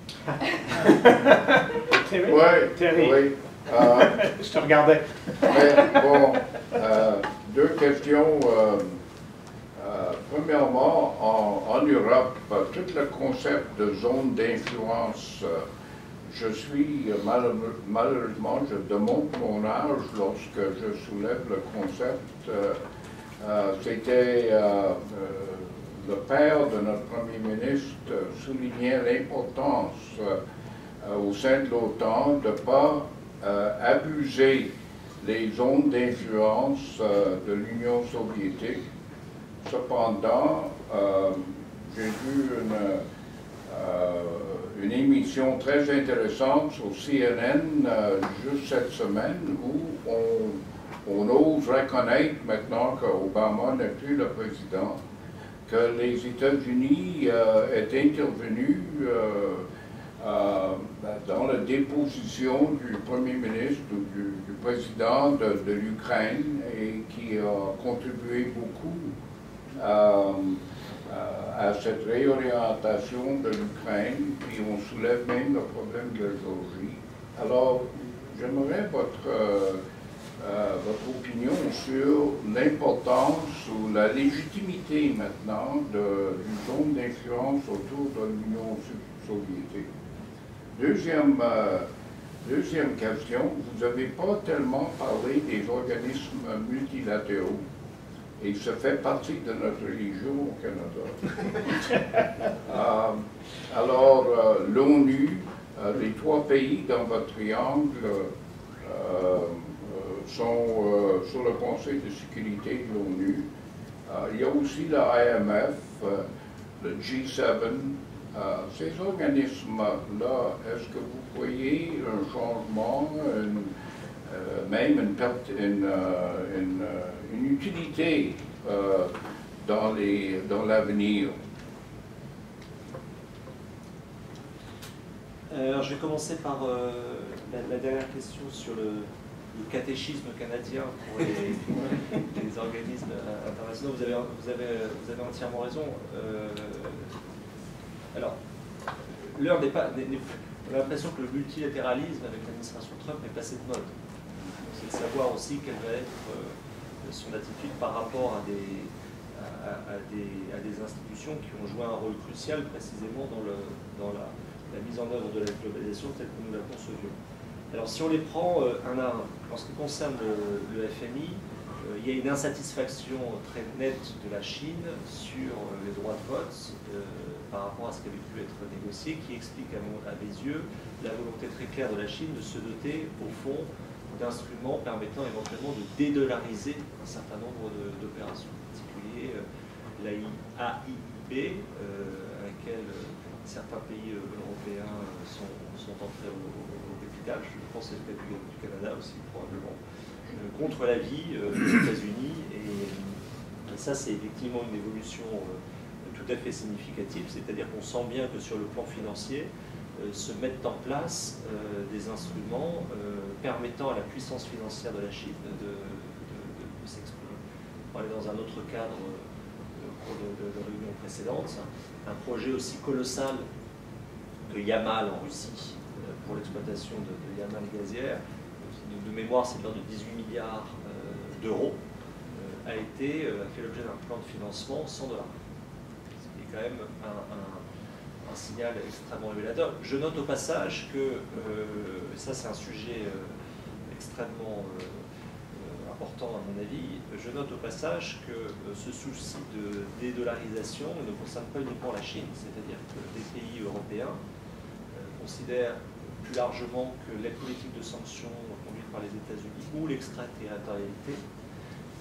Terry? Oui, Terry. Oui. Euh, Je te regardais. mais bon, euh, deux questions. Euh, euh, premièrement, en, en Europe, euh, tout le concept de zone d'influence, euh, je suis euh, malheureux, malheureusement, je demande mon âge lorsque je soulève le concept. Euh, euh, C'était euh, euh, le père de notre Premier ministre euh, soulignait l'importance euh, au sein de l'OTAN de ne pas euh, abuser les zones d'influence euh, de l'Union soviétique. Cependant, euh, j'ai vu une, euh, une émission très intéressante sur C N N euh, juste cette semaine où on, on ose reconnaître maintenant qu'Obama n'est plus le président, que les États-Unis euh, est intervenus euh, euh, dans la déposition du Premier ministre ou du, du président de, de l'Ukraine et qui a contribué beaucoup euh, à cette réorientation de l'Ukraine, puis on soulève même le problème de la Géorgie. Alors, j'aimerais votre... Euh, Euh, votre opinion sur l'importance ou la légitimité maintenant de, d'une zone d'influence autour de l'Union soviétique. Deuxième, euh, deuxième question, vous n'avez pas tellement parlé des organismes multilatéraux, et ça fait partie de notre religion au Canada. euh, alors, euh, l'ONU, euh, les trois pays dans votre triangle, euh, sont euh, sur le Conseil de sécurité de l'ONU. Euh, il y a aussi le I M F, euh, le G sept. Euh, ces organismes-là, est-ce que vous voyez un changement, une, euh, même une, perte, une, euh, une, euh, une utilité euh, dans, les, dans l'avenir? Alors, je vais commencer par euh, la, la dernière question sur le, le catéchisme canadien pour les, les organismes internationaux. Vous avez, vous avez, vous avez entièrement raison. Euh, alors, l'heure n'est pas... N'est, on a l'impression que le multilatéralisme avec l'administration Trump est passé de mode. C'est de savoir aussi quelle va être euh, son attitude par rapport à des, à, à, des, à des institutions qui ont joué un rôle crucial précisément dans, le, dans la, la mise en œuvre de la globalisation telle que nous la concevions. Alors si on les prend euh, un à un, en ce qui concerne le, le F M I, euh, il y a une insatisfaction très nette de la Chine sur euh, les droits de vote euh, par rapport à ce qui avait pu être négocié, qui explique à, mon, à mes yeux la volonté très claire de la Chine de se doter, au fond, d'instruments permettant éventuellement de dédollariser un certain nombre d'opérations, en particulier euh, la A I B, euh, à laquelle euh, certains pays euh, européens sont, sont entrés au, au capital, je pense que c'est le cas du, du Canada aussi probablement, euh, contre l'avis euh, des États-Unis. Et, et ça, c'est effectivement une évolution euh, tout à fait significative, c'est-à-dire qu'on sent bien que sur le plan financier, euh, se mettent en place euh, des instruments euh, permettant à la puissance financière de la Chine de, de, de, de s'exprimer. On est dans un autre cadre euh, au cours de, de, de réunion précédente. Un projet aussi colossal que Yamal en Russie euh, pour l'exploitation de, de Yamal gazière, de, de mémoire c'est de l'ordre de dix-huit milliards euh, d'euros, euh, a été euh, a fait l'objet d'un plan de financement cent dollars. Ce qui est quand même un, un, un signal extrêmement révélateur. Je note au passage que, euh, ça c'est un sujet euh, extrêmement euh, important à mon avis, je note au passage que euh, ce souci de dédollarisation ne concerne pas uniquement la Chine, c'est-à-dire que des pays européens euh, considèrent plus largement que la politique de sanctions conduite par les États-Unis ou l'extraterritorialité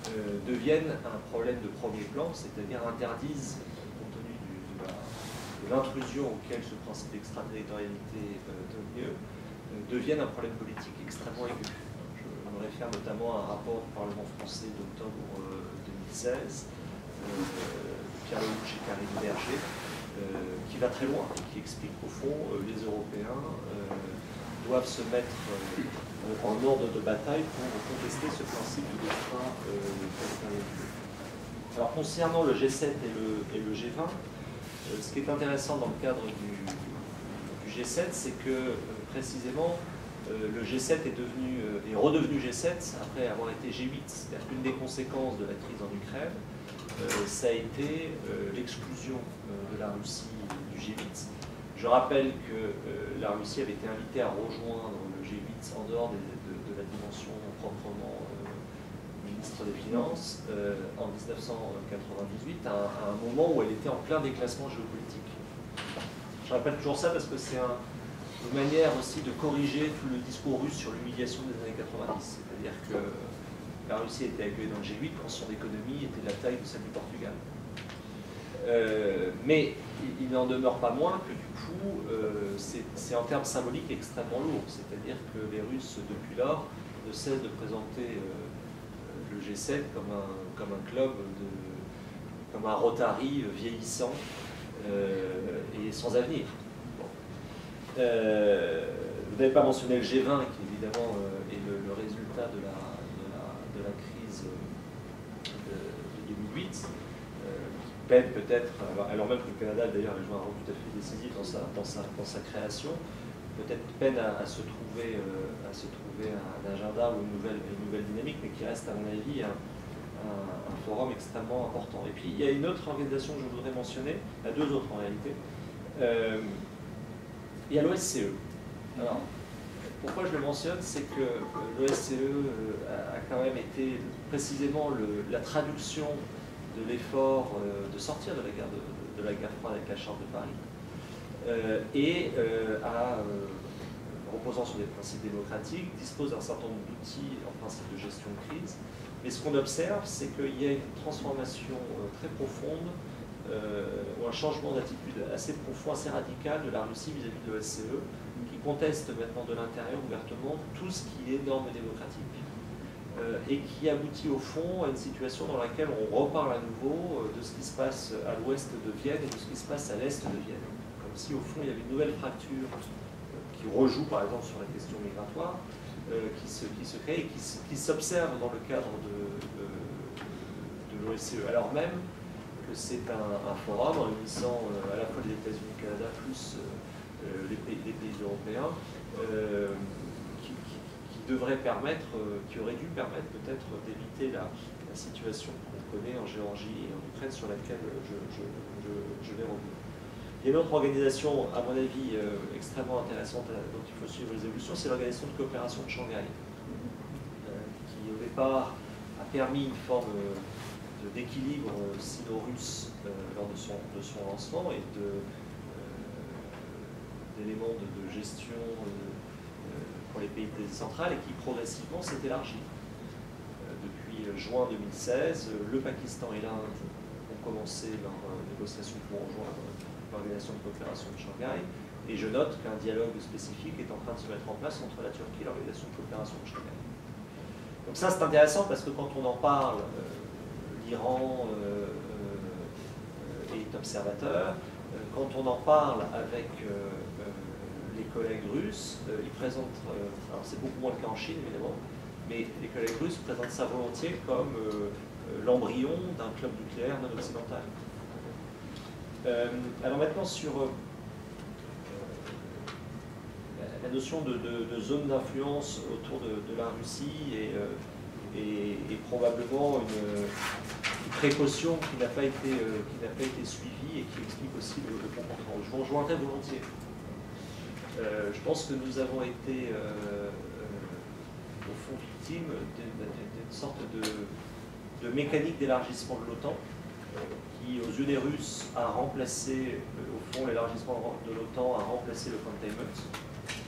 euh, deviennent un problème de premier plan, c'est-à-dire interdisent, compte tenu du, de l'intrusion auquel ce principe d'extraterritorialité euh, donne lieu, euh, deviennent un problème politique extrêmement aigu. Je me réfère notamment à un rapport du Parlement français d'octobre euh, deux mille seize, euh, Pierre Lelouch et Karine Berger, euh, qui va très loin, qui explique qu'au fond, euh, les Européens euh, doivent se mettre euh, en ordre de bataille pour contester ce principe de l'extraterritorialité. Alors, concernant le G sept et le, et le G vingt, euh, ce qui est intéressant dans le cadre du, du G sept, c'est que euh, précisément, euh, le G sept est, devenu, euh, est redevenu G sept après avoir été G huit. C'est-à-dire qu'une des conséquences de la crise en Ukraine, euh, ça a été euh, l'exclusion euh, de la Russie du G huit. Je rappelle que euh, la Russie avait été invitée à rejoindre le G huit en dehors des, de, de la dimension proprement euh, ministre des Finances euh, en mille neuf cent quatre-vingt-dix-huit, à, à un moment où elle était en plein déclassement géopolitique. Je rappelle toujours ça parce que c'est un, une manière aussi de corriger tout le discours russe sur l'humiliation des années quatre-vingt-dix. C'est-à-dire que la Russie était accueillie dans le G huit quand son économie était de la taille de celle du Portugal. Euh, mais il, il n'en demeure pas moins que du coup, euh, c'est en termes symboliques extrêmement lourd. C'est-à-dire que les Russes, depuis lors, ne cessent de présenter euh, le G sept comme un, comme un club, de, comme un Rotary vieillissant euh, et sans avenir. Bon. Euh, vous n'avez pas mentionné le G vingt, qui évidemment euh, est le, le résultat de la, de la, de la crise de, de deux mille huit. Peine peut-être, alors même que le Canada d'ailleurs a joué un rôle tout à fait décisif dans sa, dans sa, dans sa création, peut-être peine à, à, se trouver, euh, à se trouver un agenda ou une nouvelle, une nouvelle dynamique, mais qui reste à mon avis un, un, un forum extrêmement important. Et puis il y a une autre organisation que je voudrais mentionner, il y a deux autres en réalité. Euh, il y a l'O S C E. Alors, pourquoi je le mentionne, c'est que l'O S C E a, a quand même été précisément le, la traduction de l'effort euh, de sortir de la, guerre de, de, de la guerre froide avec la Charte de Paris, euh, et euh, à, euh, reposant sur des principes démocratiques, dispose d'un certain nombre d'outils en principe de gestion de crise. Mais ce qu'on observe, c'est qu'il y a une transformation euh, très profonde, euh, ou un changement d'attitude assez profond, assez radical de la Russie vis-à-vis -vis de l'O S C E, qui conteste maintenant de l'intérieur ouvertement tout ce qui est normes démocratiques. Euh, et qui aboutit au fond à une situation dans laquelle on reparle à nouveau euh, de ce qui se passe à l'ouest de Vienne et de ce qui se passe à l'est de Vienne. Comme si au fond il y avait une nouvelle fracture euh, qui rejoue par exemple sur la question migratoire, euh, qui, se, qui se crée et qui, qui s'observe dans le cadre de, de, de l'O S C E, alors même que c'est un, un forum réunissant euh, à la fois les États-Unis, le Canada, plus euh, les, pays, les pays européens, euh, devrait permettre, euh, qui aurait dû permettre peut-être d'éviter la, la situation qu'on connaît en Géorgie et en Ukraine, sur laquelle je, je, je, je vais revenir. Il y a une autre organisation, à mon avis, euh, extrêmement intéressante dont il faut suivre les évolutions, c'est l'organisation de coopération de Shanghai, euh, qui au départ a permis une forme euh, d'équilibre sino-russe euh, lors de son, de son lancement et d'éléments de, de, de gestion euh, pour les pays d'Asie centrale et qui progressivement s'est élargi. Euh, depuis juin deux mille seize, le Pakistan et l'Inde ont commencé leurs euh, négociations pour rejoindre l'organisation de coopération de Shanghai, et je note qu'un dialogue spécifique est en train de se mettre en place entre la Turquie et l'organisation de coopération de Shanghai. Donc ça c'est intéressant parce que quand on en parle, euh, l'Iran euh, euh, est observateur, euh, quand on en parle avec euh, les collègues russes, euh, ils présentent, euh, alors c'est beaucoup moins le cas en Chine évidemment, mais les collègues russes présentent ça volontiers comme euh, euh, l'embryon d'un club nucléaire non occidental. Euh, alors maintenant sur euh, la, la notion de, de, de zone d'influence autour de, de la Russie et, euh, et, et probablement une, une précaution qui n'a pas été euh, qui n'a pas été suivie et qui explique aussi le, le comportement. Je vous rejoindrai volontiers. Euh, je pense que nous avons été, euh, euh, au fond, victimes d'une sorte de, de mécanique d'élargissement de l'OTAN, euh, qui, aux yeux des Russes, a remplacé, euh, au fond, l'élargissement de l'OTAN a remplacé le containment,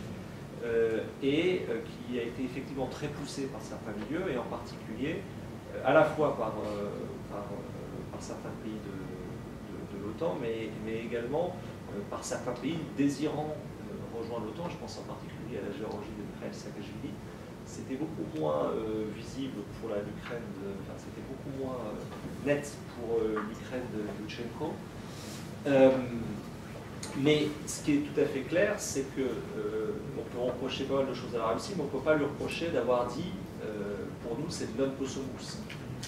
euh, et euh, qui a été effectivement très poussé par certains milieux, et en particulier à la fois par, euh, par, euh, par certains pays de, de, de l'OTAN, mais, mais également euh, par certains pays désirant euh, rejoindre l'OTAN. Je pense en particulier à la Géorgie de Mikhail Saakashvili. C'était beaucoup moins euh, visible pour l'Ukraine, enfin c'était beaucoup moins euh, net pour euh, l'Ukraine de Loutchenko. Euh, mais ce qui est tout à fait clair, c'est que euh, on peut reprocher pas mal de choses à la Russie, mais on ne peut pas lui reprocher d'avoir dit euh, pour nous c'est non possumus.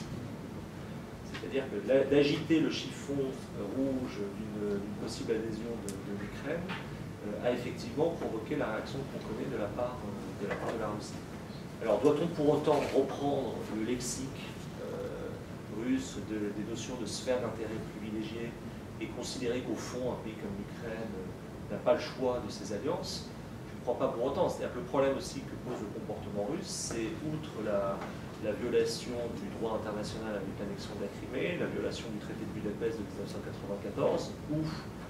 C'est-à-dire que d'agiter le chiffon euh, rouge d'une possible adhésion de, de l'Ukraine euh, a effectivement provoqué la réaction qu'on connaît de la part, euh, de, la part de la Russie. Alors, doit-on pour autant reprendre le lexique euh, russe de, des notions de sphère d'intérêt privilégiée et considérer qu'au fond, un pays comme l'Ukraine euh, n'a pas le choix de ses alliances? Je ne crois pas pour autant. C'est-à-dire que le problème aussi que pose le comportement russe, c'est outre la, la violation du droit international avec l'annexion de la Crimée, la violation du traité de Budapest de mille neuf cent quatre-vingt-quatorze, où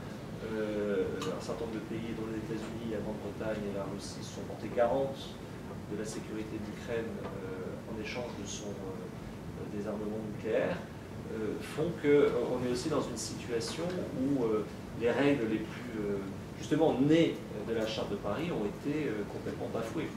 euh, un certain nombre de pays, dont les États-Unis, la Grande-Bretagne et la Russie, se sont portés garantes de la sécurité de l'Ukraine euh, en échange de son euh, désarmement nucléaire, euh, font qu'on est aussi dans une situation où euh, les règles les plus, euh, justement, nées de la Charte de Paris ont été euh, complètement bafouées.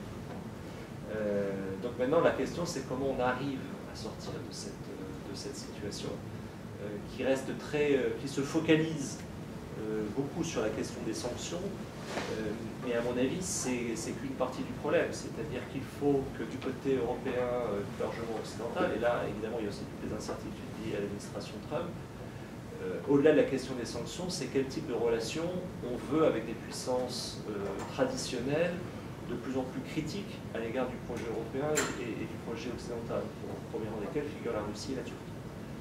Euh, donc maintenant, la question, c'est comment on arrive à sortir de cette, de cette situation euh, qui reste très, euh, qui se focalise euh, beaucoup sur la question des sanctions. Euh, mais à mon avis, c'est qu'une partie du problème, c'est-à-dire qu'il faut que du côté européen, euh, plus largement occidental, et là évidemment il y a aussi toutes les incertitudes liées à l'administration Trump, euh, au-delà de la question des sanctions, c'est quel type de relation on veut avec des puissances euh, traditionnelles de plus en plus critiques à l'égard du projet européen et, et du projet occidental, au premier rang desquels figurent la Russie et la Turquie.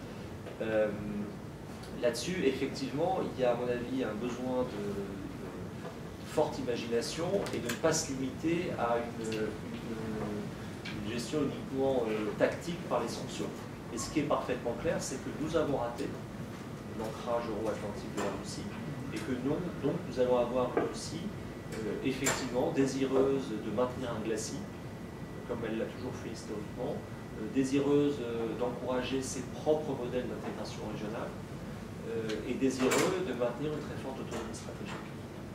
Euh, Là-dessus, effectivement, il y a à mon avis un besoin de forte imagination et de ne pas se limiter à une, une, une gestion uniquement euh, tactique par les sanctions. Et ce qui est parfaitement clair, c'est que nous avons raté l'ancrage euro-atlantique de la Russie et que nous, donc, nous allons avoir une Russie euh, effectivement désireuse de maintenir un glacis, comme elle l'a toujours fait historiquement, euh, désireuse euh, d'encourager ses propres modèles d'intégration régionale euh, et désireux de maintenir une très forte autonomie stratégique.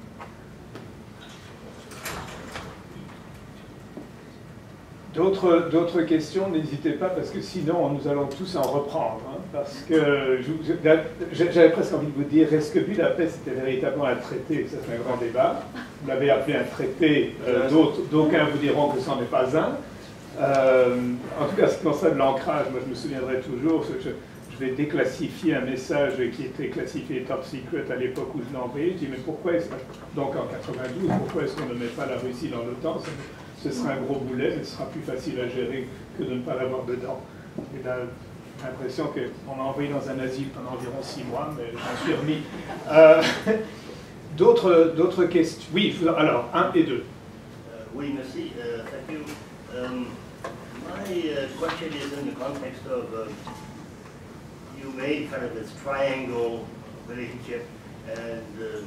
D'autres questions, n'hésitez pas, parce que sinon nous allons tous en reprendre. Hein, parce que j'avais presque envie de vous dire, est-ce que Budapest était véritablement un traité? Ça c'est un grand débat. Vous l'avez appelé un traité, euh, d'aucuns vous diront que ce n'en est pas un. Euh, en tout cas, ce qui concerne l'ancrage, moi je me souviendrai toujours, je, je vais déclassifier un message qui était classifié top secret à l'époque où je l'ai envoyé. Je dis, mais pourquoi est-ce que, donc en quatre-vingt-douze, pourquoi est-ce qu'on ne met pas la Russie dans l'OTAN? Ce sera un gros boulet, mais ce sera plus facile à gérer que de ne pas l'avoir dedans. Et là, j'ai l'impression qu'on m'a envoyé dans un asile pendant environ six mois, mais j'en suis remis. Euh, D'autres questions? Oui, alors, un et deux. Uh, oui, merci. Uh, thank you. Um, my uh, question is in the context of, uh, you made kind of this triangle relationship, and uh,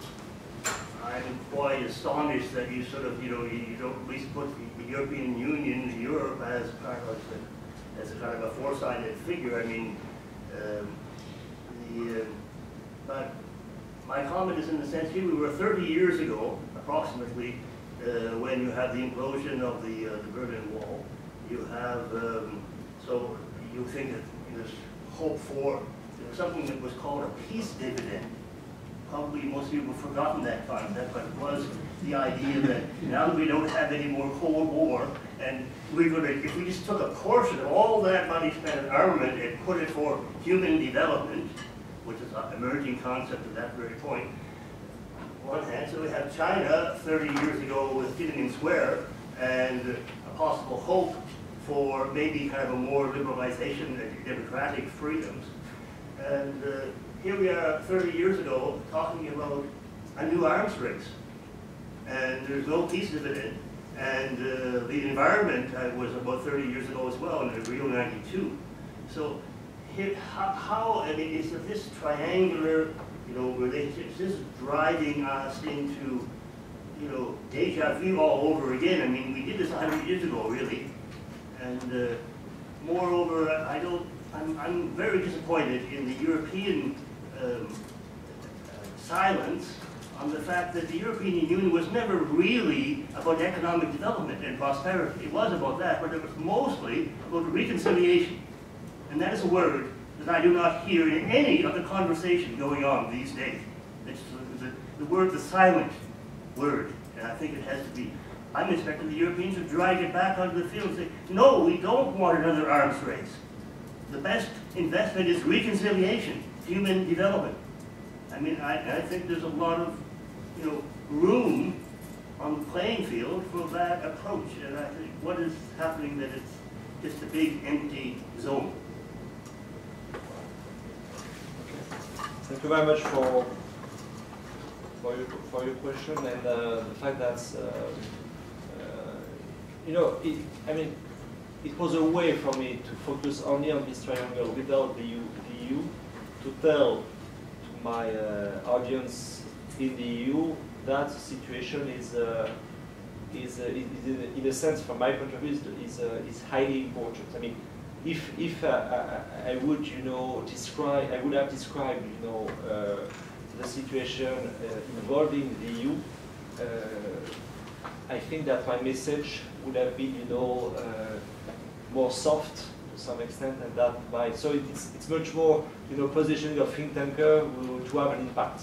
I'm quite astonished that you sort of, you know, you, you don't at least put the, the European Union, Europe, as kind of a, as a kind of a four-sided figure. I mean, um, the, uh, but my comment is in the sense here, we were thirty years ago, approximately, uh, when you have the implosion of the, uh, the Berlin Wall. You have, um, so you think that there's hope for, there was something that was called a peace dividend. Probably most people have forgotten that concept, but it was the idea that now that we don't have any more Cold War, and we're going to, if we just took a portion of all that money spent on armament and put it for human development, which is an emerging concept at that very point, on one hand, so we have China thirty years ago with Tiananmen Square, and a possible hope for maybe kind of a more liberalization and democratic freedoms. And uh, here we are thirty years ago talking about a new arms race, and there's no peace dividend, and uh, the environment uh, was about thirty years ago as well in Rio ninety-two. So here, how, how, I mean, is this triangular, you know, relationship, is this driving us into, you know, deja vu all over again? I mean, we did this a hundred years ago, really, and uh, moreover, I don't, I'm, I'm very disappointed in the European um, silence on the fact that the European Union was never really about economic development and prosperity. It was about that, but it was mostly about reconciliation. And that is a word that I do not hear in any of the conversation going on these days. It's the, the word, the silent word, and I think it has to be. I'm expecting the Europeans to drag it back onto the field and say, no, we don't want another arms race. The best investment is reconciliation, human development. I mean, I, I think there's a lot of, you know, room on the playing field for that approach. And I think what is happening that it's just a big empty zone. Thank you very much for for your for your question and uh, the fact that uh, uh, you know, it, I mean, it was a way for me to focus only on this triangle without the E U, to tell to my uh, audience in the E U that the situation is uh, is, uh, is in, in a sense, from my point of view, is uh, is highly important. I mean, if if uh, I, I would, you know, describe, I would have described, you know, uh, the situation uh, involving the E U. Uh, I think that my message would have been, you know, uh, more soft to some extent, and that by so it's it's much more, you know, positioning of think tanker to have an impact.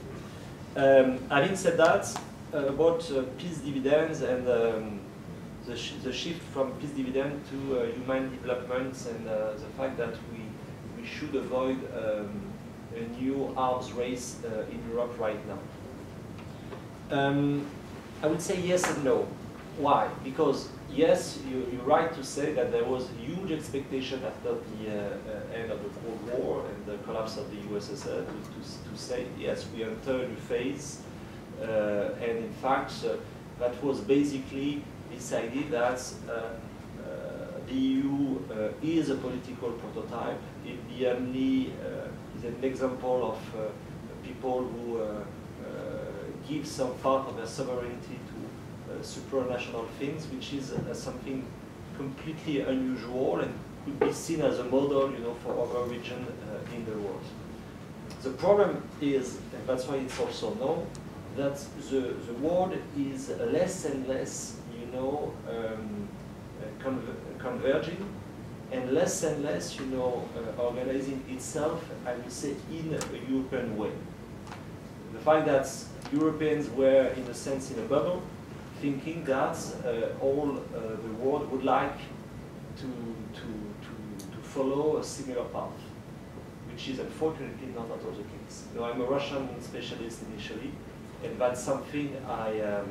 Um, having said that, uh, about uh, peace dividends and um, the, sh the shift from peace dividend to uh, human development, and uh, the fact that we we should avoid um, a new arms race uh, in Europe right now. Um, I would say yes and no. Why? Because yes, you, you're right to say that there was a huge expectation after the uh, uh, end of the Cold War and the collapse of the U S S R to, to, to say, yes, we enter a new phase. Uh, and in fact, uh, that was basically this idea that uh, uh, the E U uh, is a political prototype. It the only uh, is an example of uh, people who uh, uh, give some part of their sovereignty to Uh, supranational things, which is uh, something completely unusual and could be seen as a model, you know, for other regions uh, in the world. The problem is, and that's why it's also known, that the, the world is less and less, you know, um, uh, conver converging, and less and less, you know, uh, organizing itself, I would say, in a European way. The fact that Europeans were, in a sense, in a bubble, thinking that uh, all uh, the world would like to, to, to, to follow a similar path, which is unfortunately not at all the case. You know, I'm a Russian specialist initially, and that's something I, um,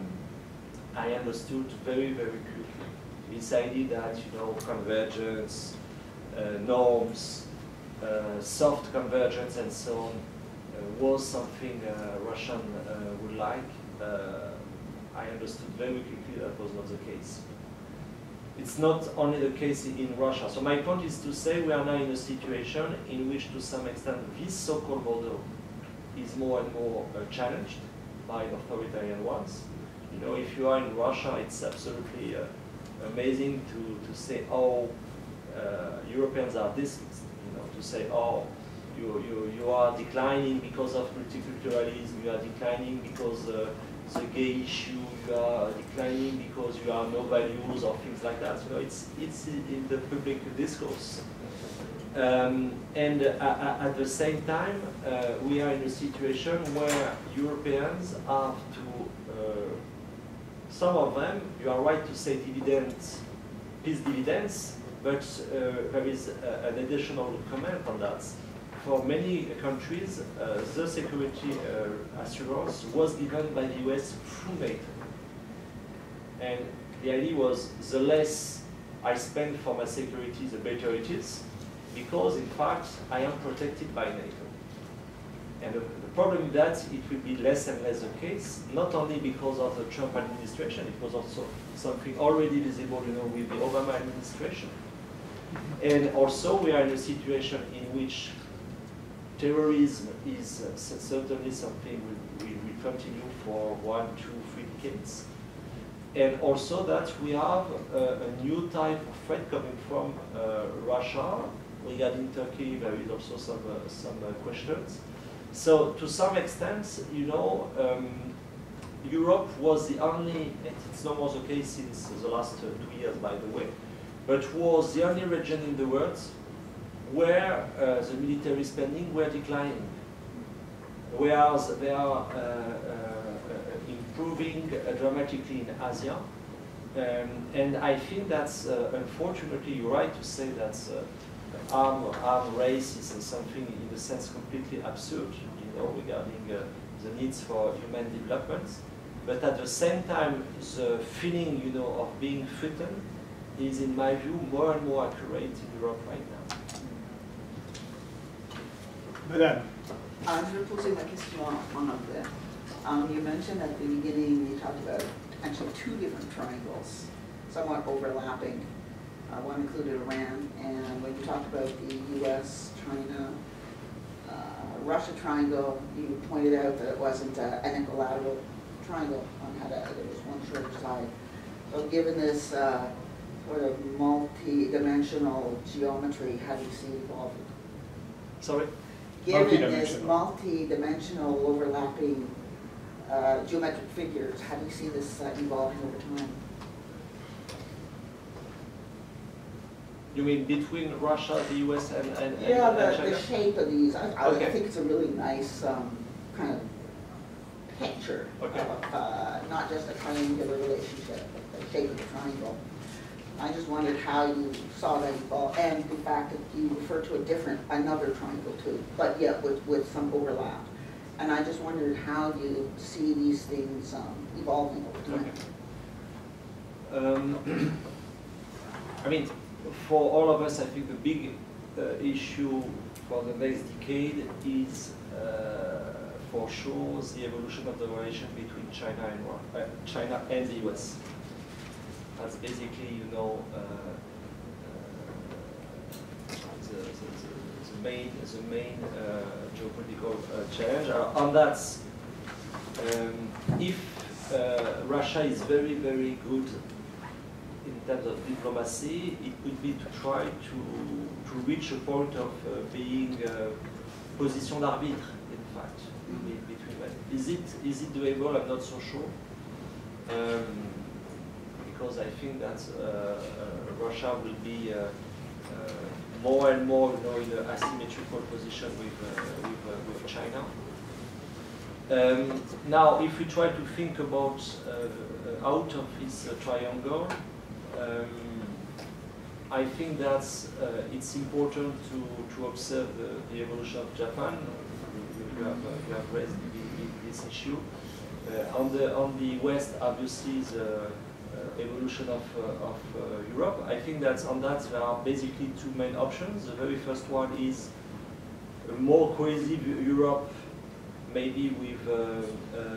I understood very, very quickly. This idea that, you know, convergence, uh, norms, uh, soft convergence and so on uh, was something uh, Russian uh, would like. Uh, I understood very quickly that was not the case. It's not only the case in Russia. So my point is to say we are now in a situation in which, to some extent, this so-called model is more and more uh, challenged by authoritarian ones. You know, if you are in Russia, it's absolutely uh, amazing to, to say, oh, uh, Europeans are dismissed. You know, to say, oh, you, you, you are declining because of multiculturalism, you are declining because uh, the gay issue, you are declining because you have no values or things like that. You know, it's, it's in the public discourse. Um, and uh, at the same time, uh, we are in a situation where Europeans have to, uh, some of them, you are right to say dividends, peace dividends, but uh, there is uh, an additional comment on that. For many countries, uh, the security uh, assurance was given by the U S through NATO. And the idea was, the less I spend for my security, the better it is, because in fact, I am protected by NATO. And the, the problem is that it will be less and less the case, not only because of the Trump administration, it was also something already visible, you know, with the Obama administration. And also, we are in a situation in which terrorism is uh, certainly something we will continue for one, two, three decades. and also that we have uh, a new type of threat coming from uh, Russia. Regarding Turkey, there is also some, uh, some uh, questions. So to some extent, you know, um, Europe was the only, and it's no more the case since the last uh, two years, by the way, but was the only region in the world where uh, the military spending were declining, whereas they are uh, uh, improving uh, dramatically in Asia. Um, and I think that's, uh, unfortunately, you're right to say that uh, arm, arm race is uh, something in a sense completely absurd, you know, regarding uh, the needs for human development. But at the same time, the feeling, you know, of being threatened is, in my view, more and more accurate in Europe right now. Madame. Uh, je vais poser ma question en anglais. Um, you mentioned at the beginning, you talked about actually two different triangles, somewhat overlapping. Uh, one included Iran, and when you talked about the U S, China, uh, Russia triangle, you pointed out that it wasn't uh, an equilateral triangle on how to, there was one shorter side. So given this uh, sort of multi-dimensional geometry, how do you see it evolving? Sorry? Given this multi-dimensional overlapping uh, geometric figures, how do you see this uh, evolving over time? You mean between Russia, the U S, and, and, yeah, and, the, and China? the shape of these. I, I, okay. I think it's a really nice um, kind of picture okay. of uh, not just a triangular relationship, but the shape of the triangle. I just wondered how you saw that evolve, and the fact that you refer to a different, another triangle too, but yet with, with some overlap. And I just wondered how you see these things um, evolving over time. Okay. Um, I mean, for all of us, I think the big uh, issue for the next decade is, uh, for sure, the evolution of the relation between China and uh, China and the U S. That's basically, you know, uh, uh, the, the, the, the main, the main uh, geopolitical uh, challenge. Uh, on that, um, if uh, Russia is very, very good in terms of diplomacy, it would be to try to, to reach a point of uh, being uh, position d'arbitre, in fact, mm-hmm. between them. Is it, is it doable? I'm not so sure. Um, because I think that uh, uh, Russia will be uh, uh, more and more, you know, in an asymmetrical position with, uh, with, uh, with China. Um, now, if we try to think about uh, out of this uh, triangle, um, I think that uh, it's important to, to observe the, the evolution of Japan. You, you, have, uh, you have raised the, the, this issue. Uh, on, the, on the West, obviously, the uh, evolution of, uh, of uh, Europe. I think that on that there are basically two main options. The very first one is a more cohesive Europe, maybe with uh, uh,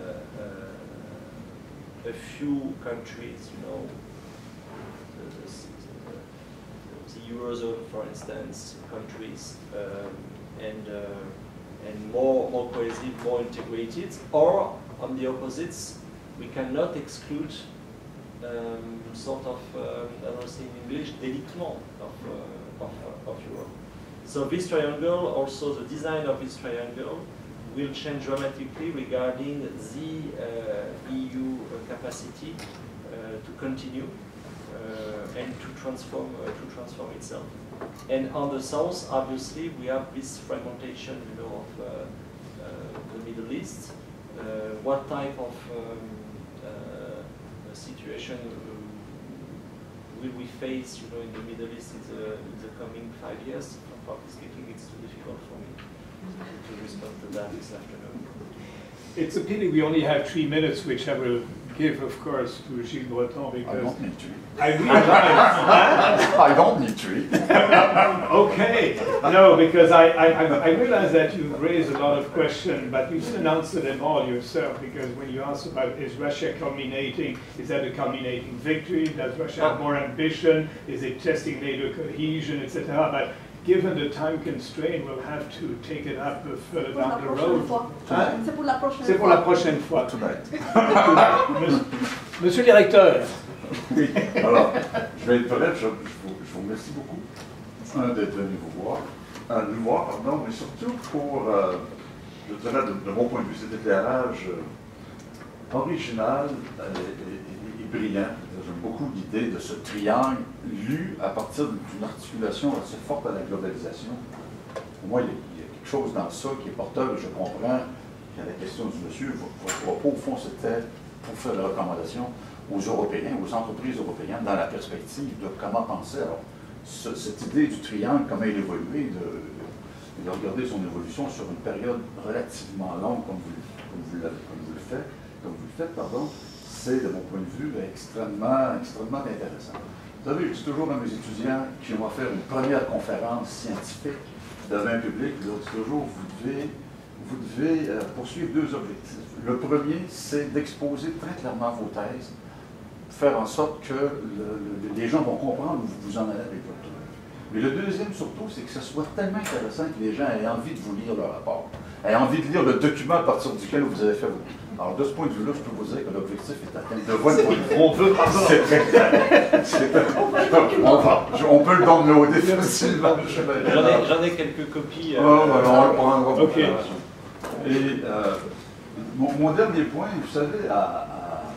uh, a few countries, you know, the, the, the Eurozone, for instance, countries, um, and uh, and more more cohesive, more integrated. Or on the opposites, we cannot exclude um, sort of um, I don't know in English, délitement of uh, of, uh, of Europe. So this triangle, also the design of this triangle, will change dramatically regarding the uh, E U capacity uh, to continue uh, and to transform uh, to transform itself. And on the south, obviously, we have this fragmentation, you know, of uh, uh, the Middle East. Uh, what type of um, uh, situation will we face, you know, in the Middle East in the, in the coming five years? Frankly speaking, it's too difficult for me to respond to that this afternoon. It's a pity we only have three minutes, which I will give, of course, to Gilles Breton, because I don't need three. I realize. I don't need three. Okay. No, because I, I, I realize that you raised a lot of questions, but you didn't answer them all yourself, because when you asked about is Russia culminating, is that a culminating victory? Does Russia have more ambition? Is it testing NATO cohesion, et cetera? But given the time constraint, we'll have to take it up further down the road. C'est pour la prochaine fois. C'est pour la prochaine fois. Tonight. Monsieur le directeur. Oui, alors, je vais être bref, je, je, vous, je vous remercie beaucoup un, d'être venu vous voir, un, nous voir, pardon, mais surtout pour, euh, je dirais, de, de mon point de vue, cet éclairage euh, original euh, et, et, et brillant. J'aime beaucoup l'idée de ce triangle lu à partir d'une articulation assez forte à la globalisation. Pour moi, il y, a, il y a quelque chose dans ça qui est porteur, et je comprends qu'à la question du monsieur, votre propos, au fond, c'était pour faire la recommandation aux Européens, aux entreprises européennes, dans la perspective de comment penser. Alors, ce, cette idée du triangle, comment il évolue, de, de regarder son évolution sur une période relativement longue, comme vous, comme vous, comme vous le faites, comme vous le faites, pardon, c'est, de mon point de vue, extrêmement, extrêmement intéressant. Vous savez, je dis toujours à mes étudiants qui vont faire une première conférence scientifique devant un public, je leur dis toujours, vous devez, vous devez euh, poursuivre deux objectifs. Le premier, c'est d'exposer très clairement vos thèses, faire en sorte que le, le, les gens vont comprendre où vous en allez avec votre truc. Mais le deuxième, surtout, c'est que ce soit tellement intéressant que les gens aient envie de vous lire le rapport, aient envie de lire le document à partir duquel vous avez fait vos... Alors, de ce point de vue-là, je peux vous dire que l'objectif est atteint. De votre point de vue, on veut... C'est très clair. On, va, on peut le downloader facilement. J'en ai, ai quelques copies. Euh, oh, ben, on le prendra. Ok. Et euh, mon, mon dernier point, vous savez, à...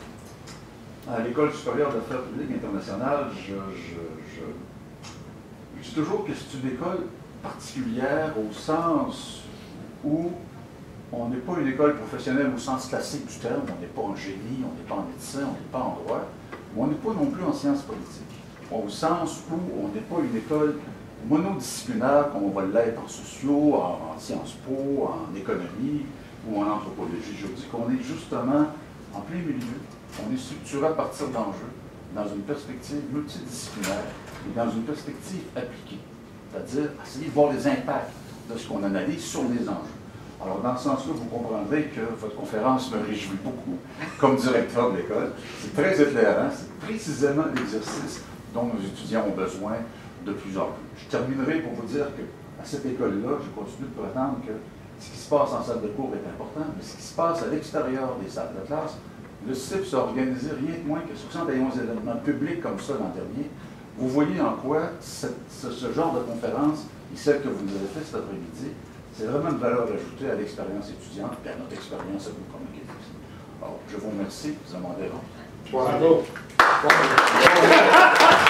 à l'École supérieure d'affaires publiques internationales, je, je, je, je dis toujours que c'est une école particulière au sens où on n'est pas une école professionnelle au sens classique du terme, on n'est pas en génie, on n'est pas en médecin, on n'est pas en droit, mais on n'est pas non plus en sciences politiques, au sens où on n'est pas une école monodisciplinaire comme on va l'être en sociaux, en, en Sciences Po, en économie ou en anthropologie. Je dis qu'on est justement en plein milieu. On est structuré à partir d'enjeux, dans une perspective multidisciplinaire et dans une perspective appliquée. C'est-à-dire essayer de voir les impacts de ce qu'on analyse sur les enjeux. Alors, dans ce sens-là, vous comprendrez que votre conférence me réjouit beaucoup, comme directeur de l'école. C'est très éclairant, c'est précisément l'exercice dont nos étudiants ont besoin de plus en plus. Je terminerai pour vous dire qu'à cette école-là, je continue de prétendre que ce qui se passe en salle de cours est important, mais ce qui se passe à l'extérieur des salles de classe, le C I P s'est organisé rien de moins que soixante et onze événements publics comme ça l'an dernier. Vous voyez en quoi cette, ce, ce genre de conférence, et celle que vous nous avez faite cet après-midi, c'est vraiment une valeur ajoutée à l'expérience étudiante et à notre expérience à vous communiquer. Alors, je vous remercie, vous en m'en Bravo. Bravo.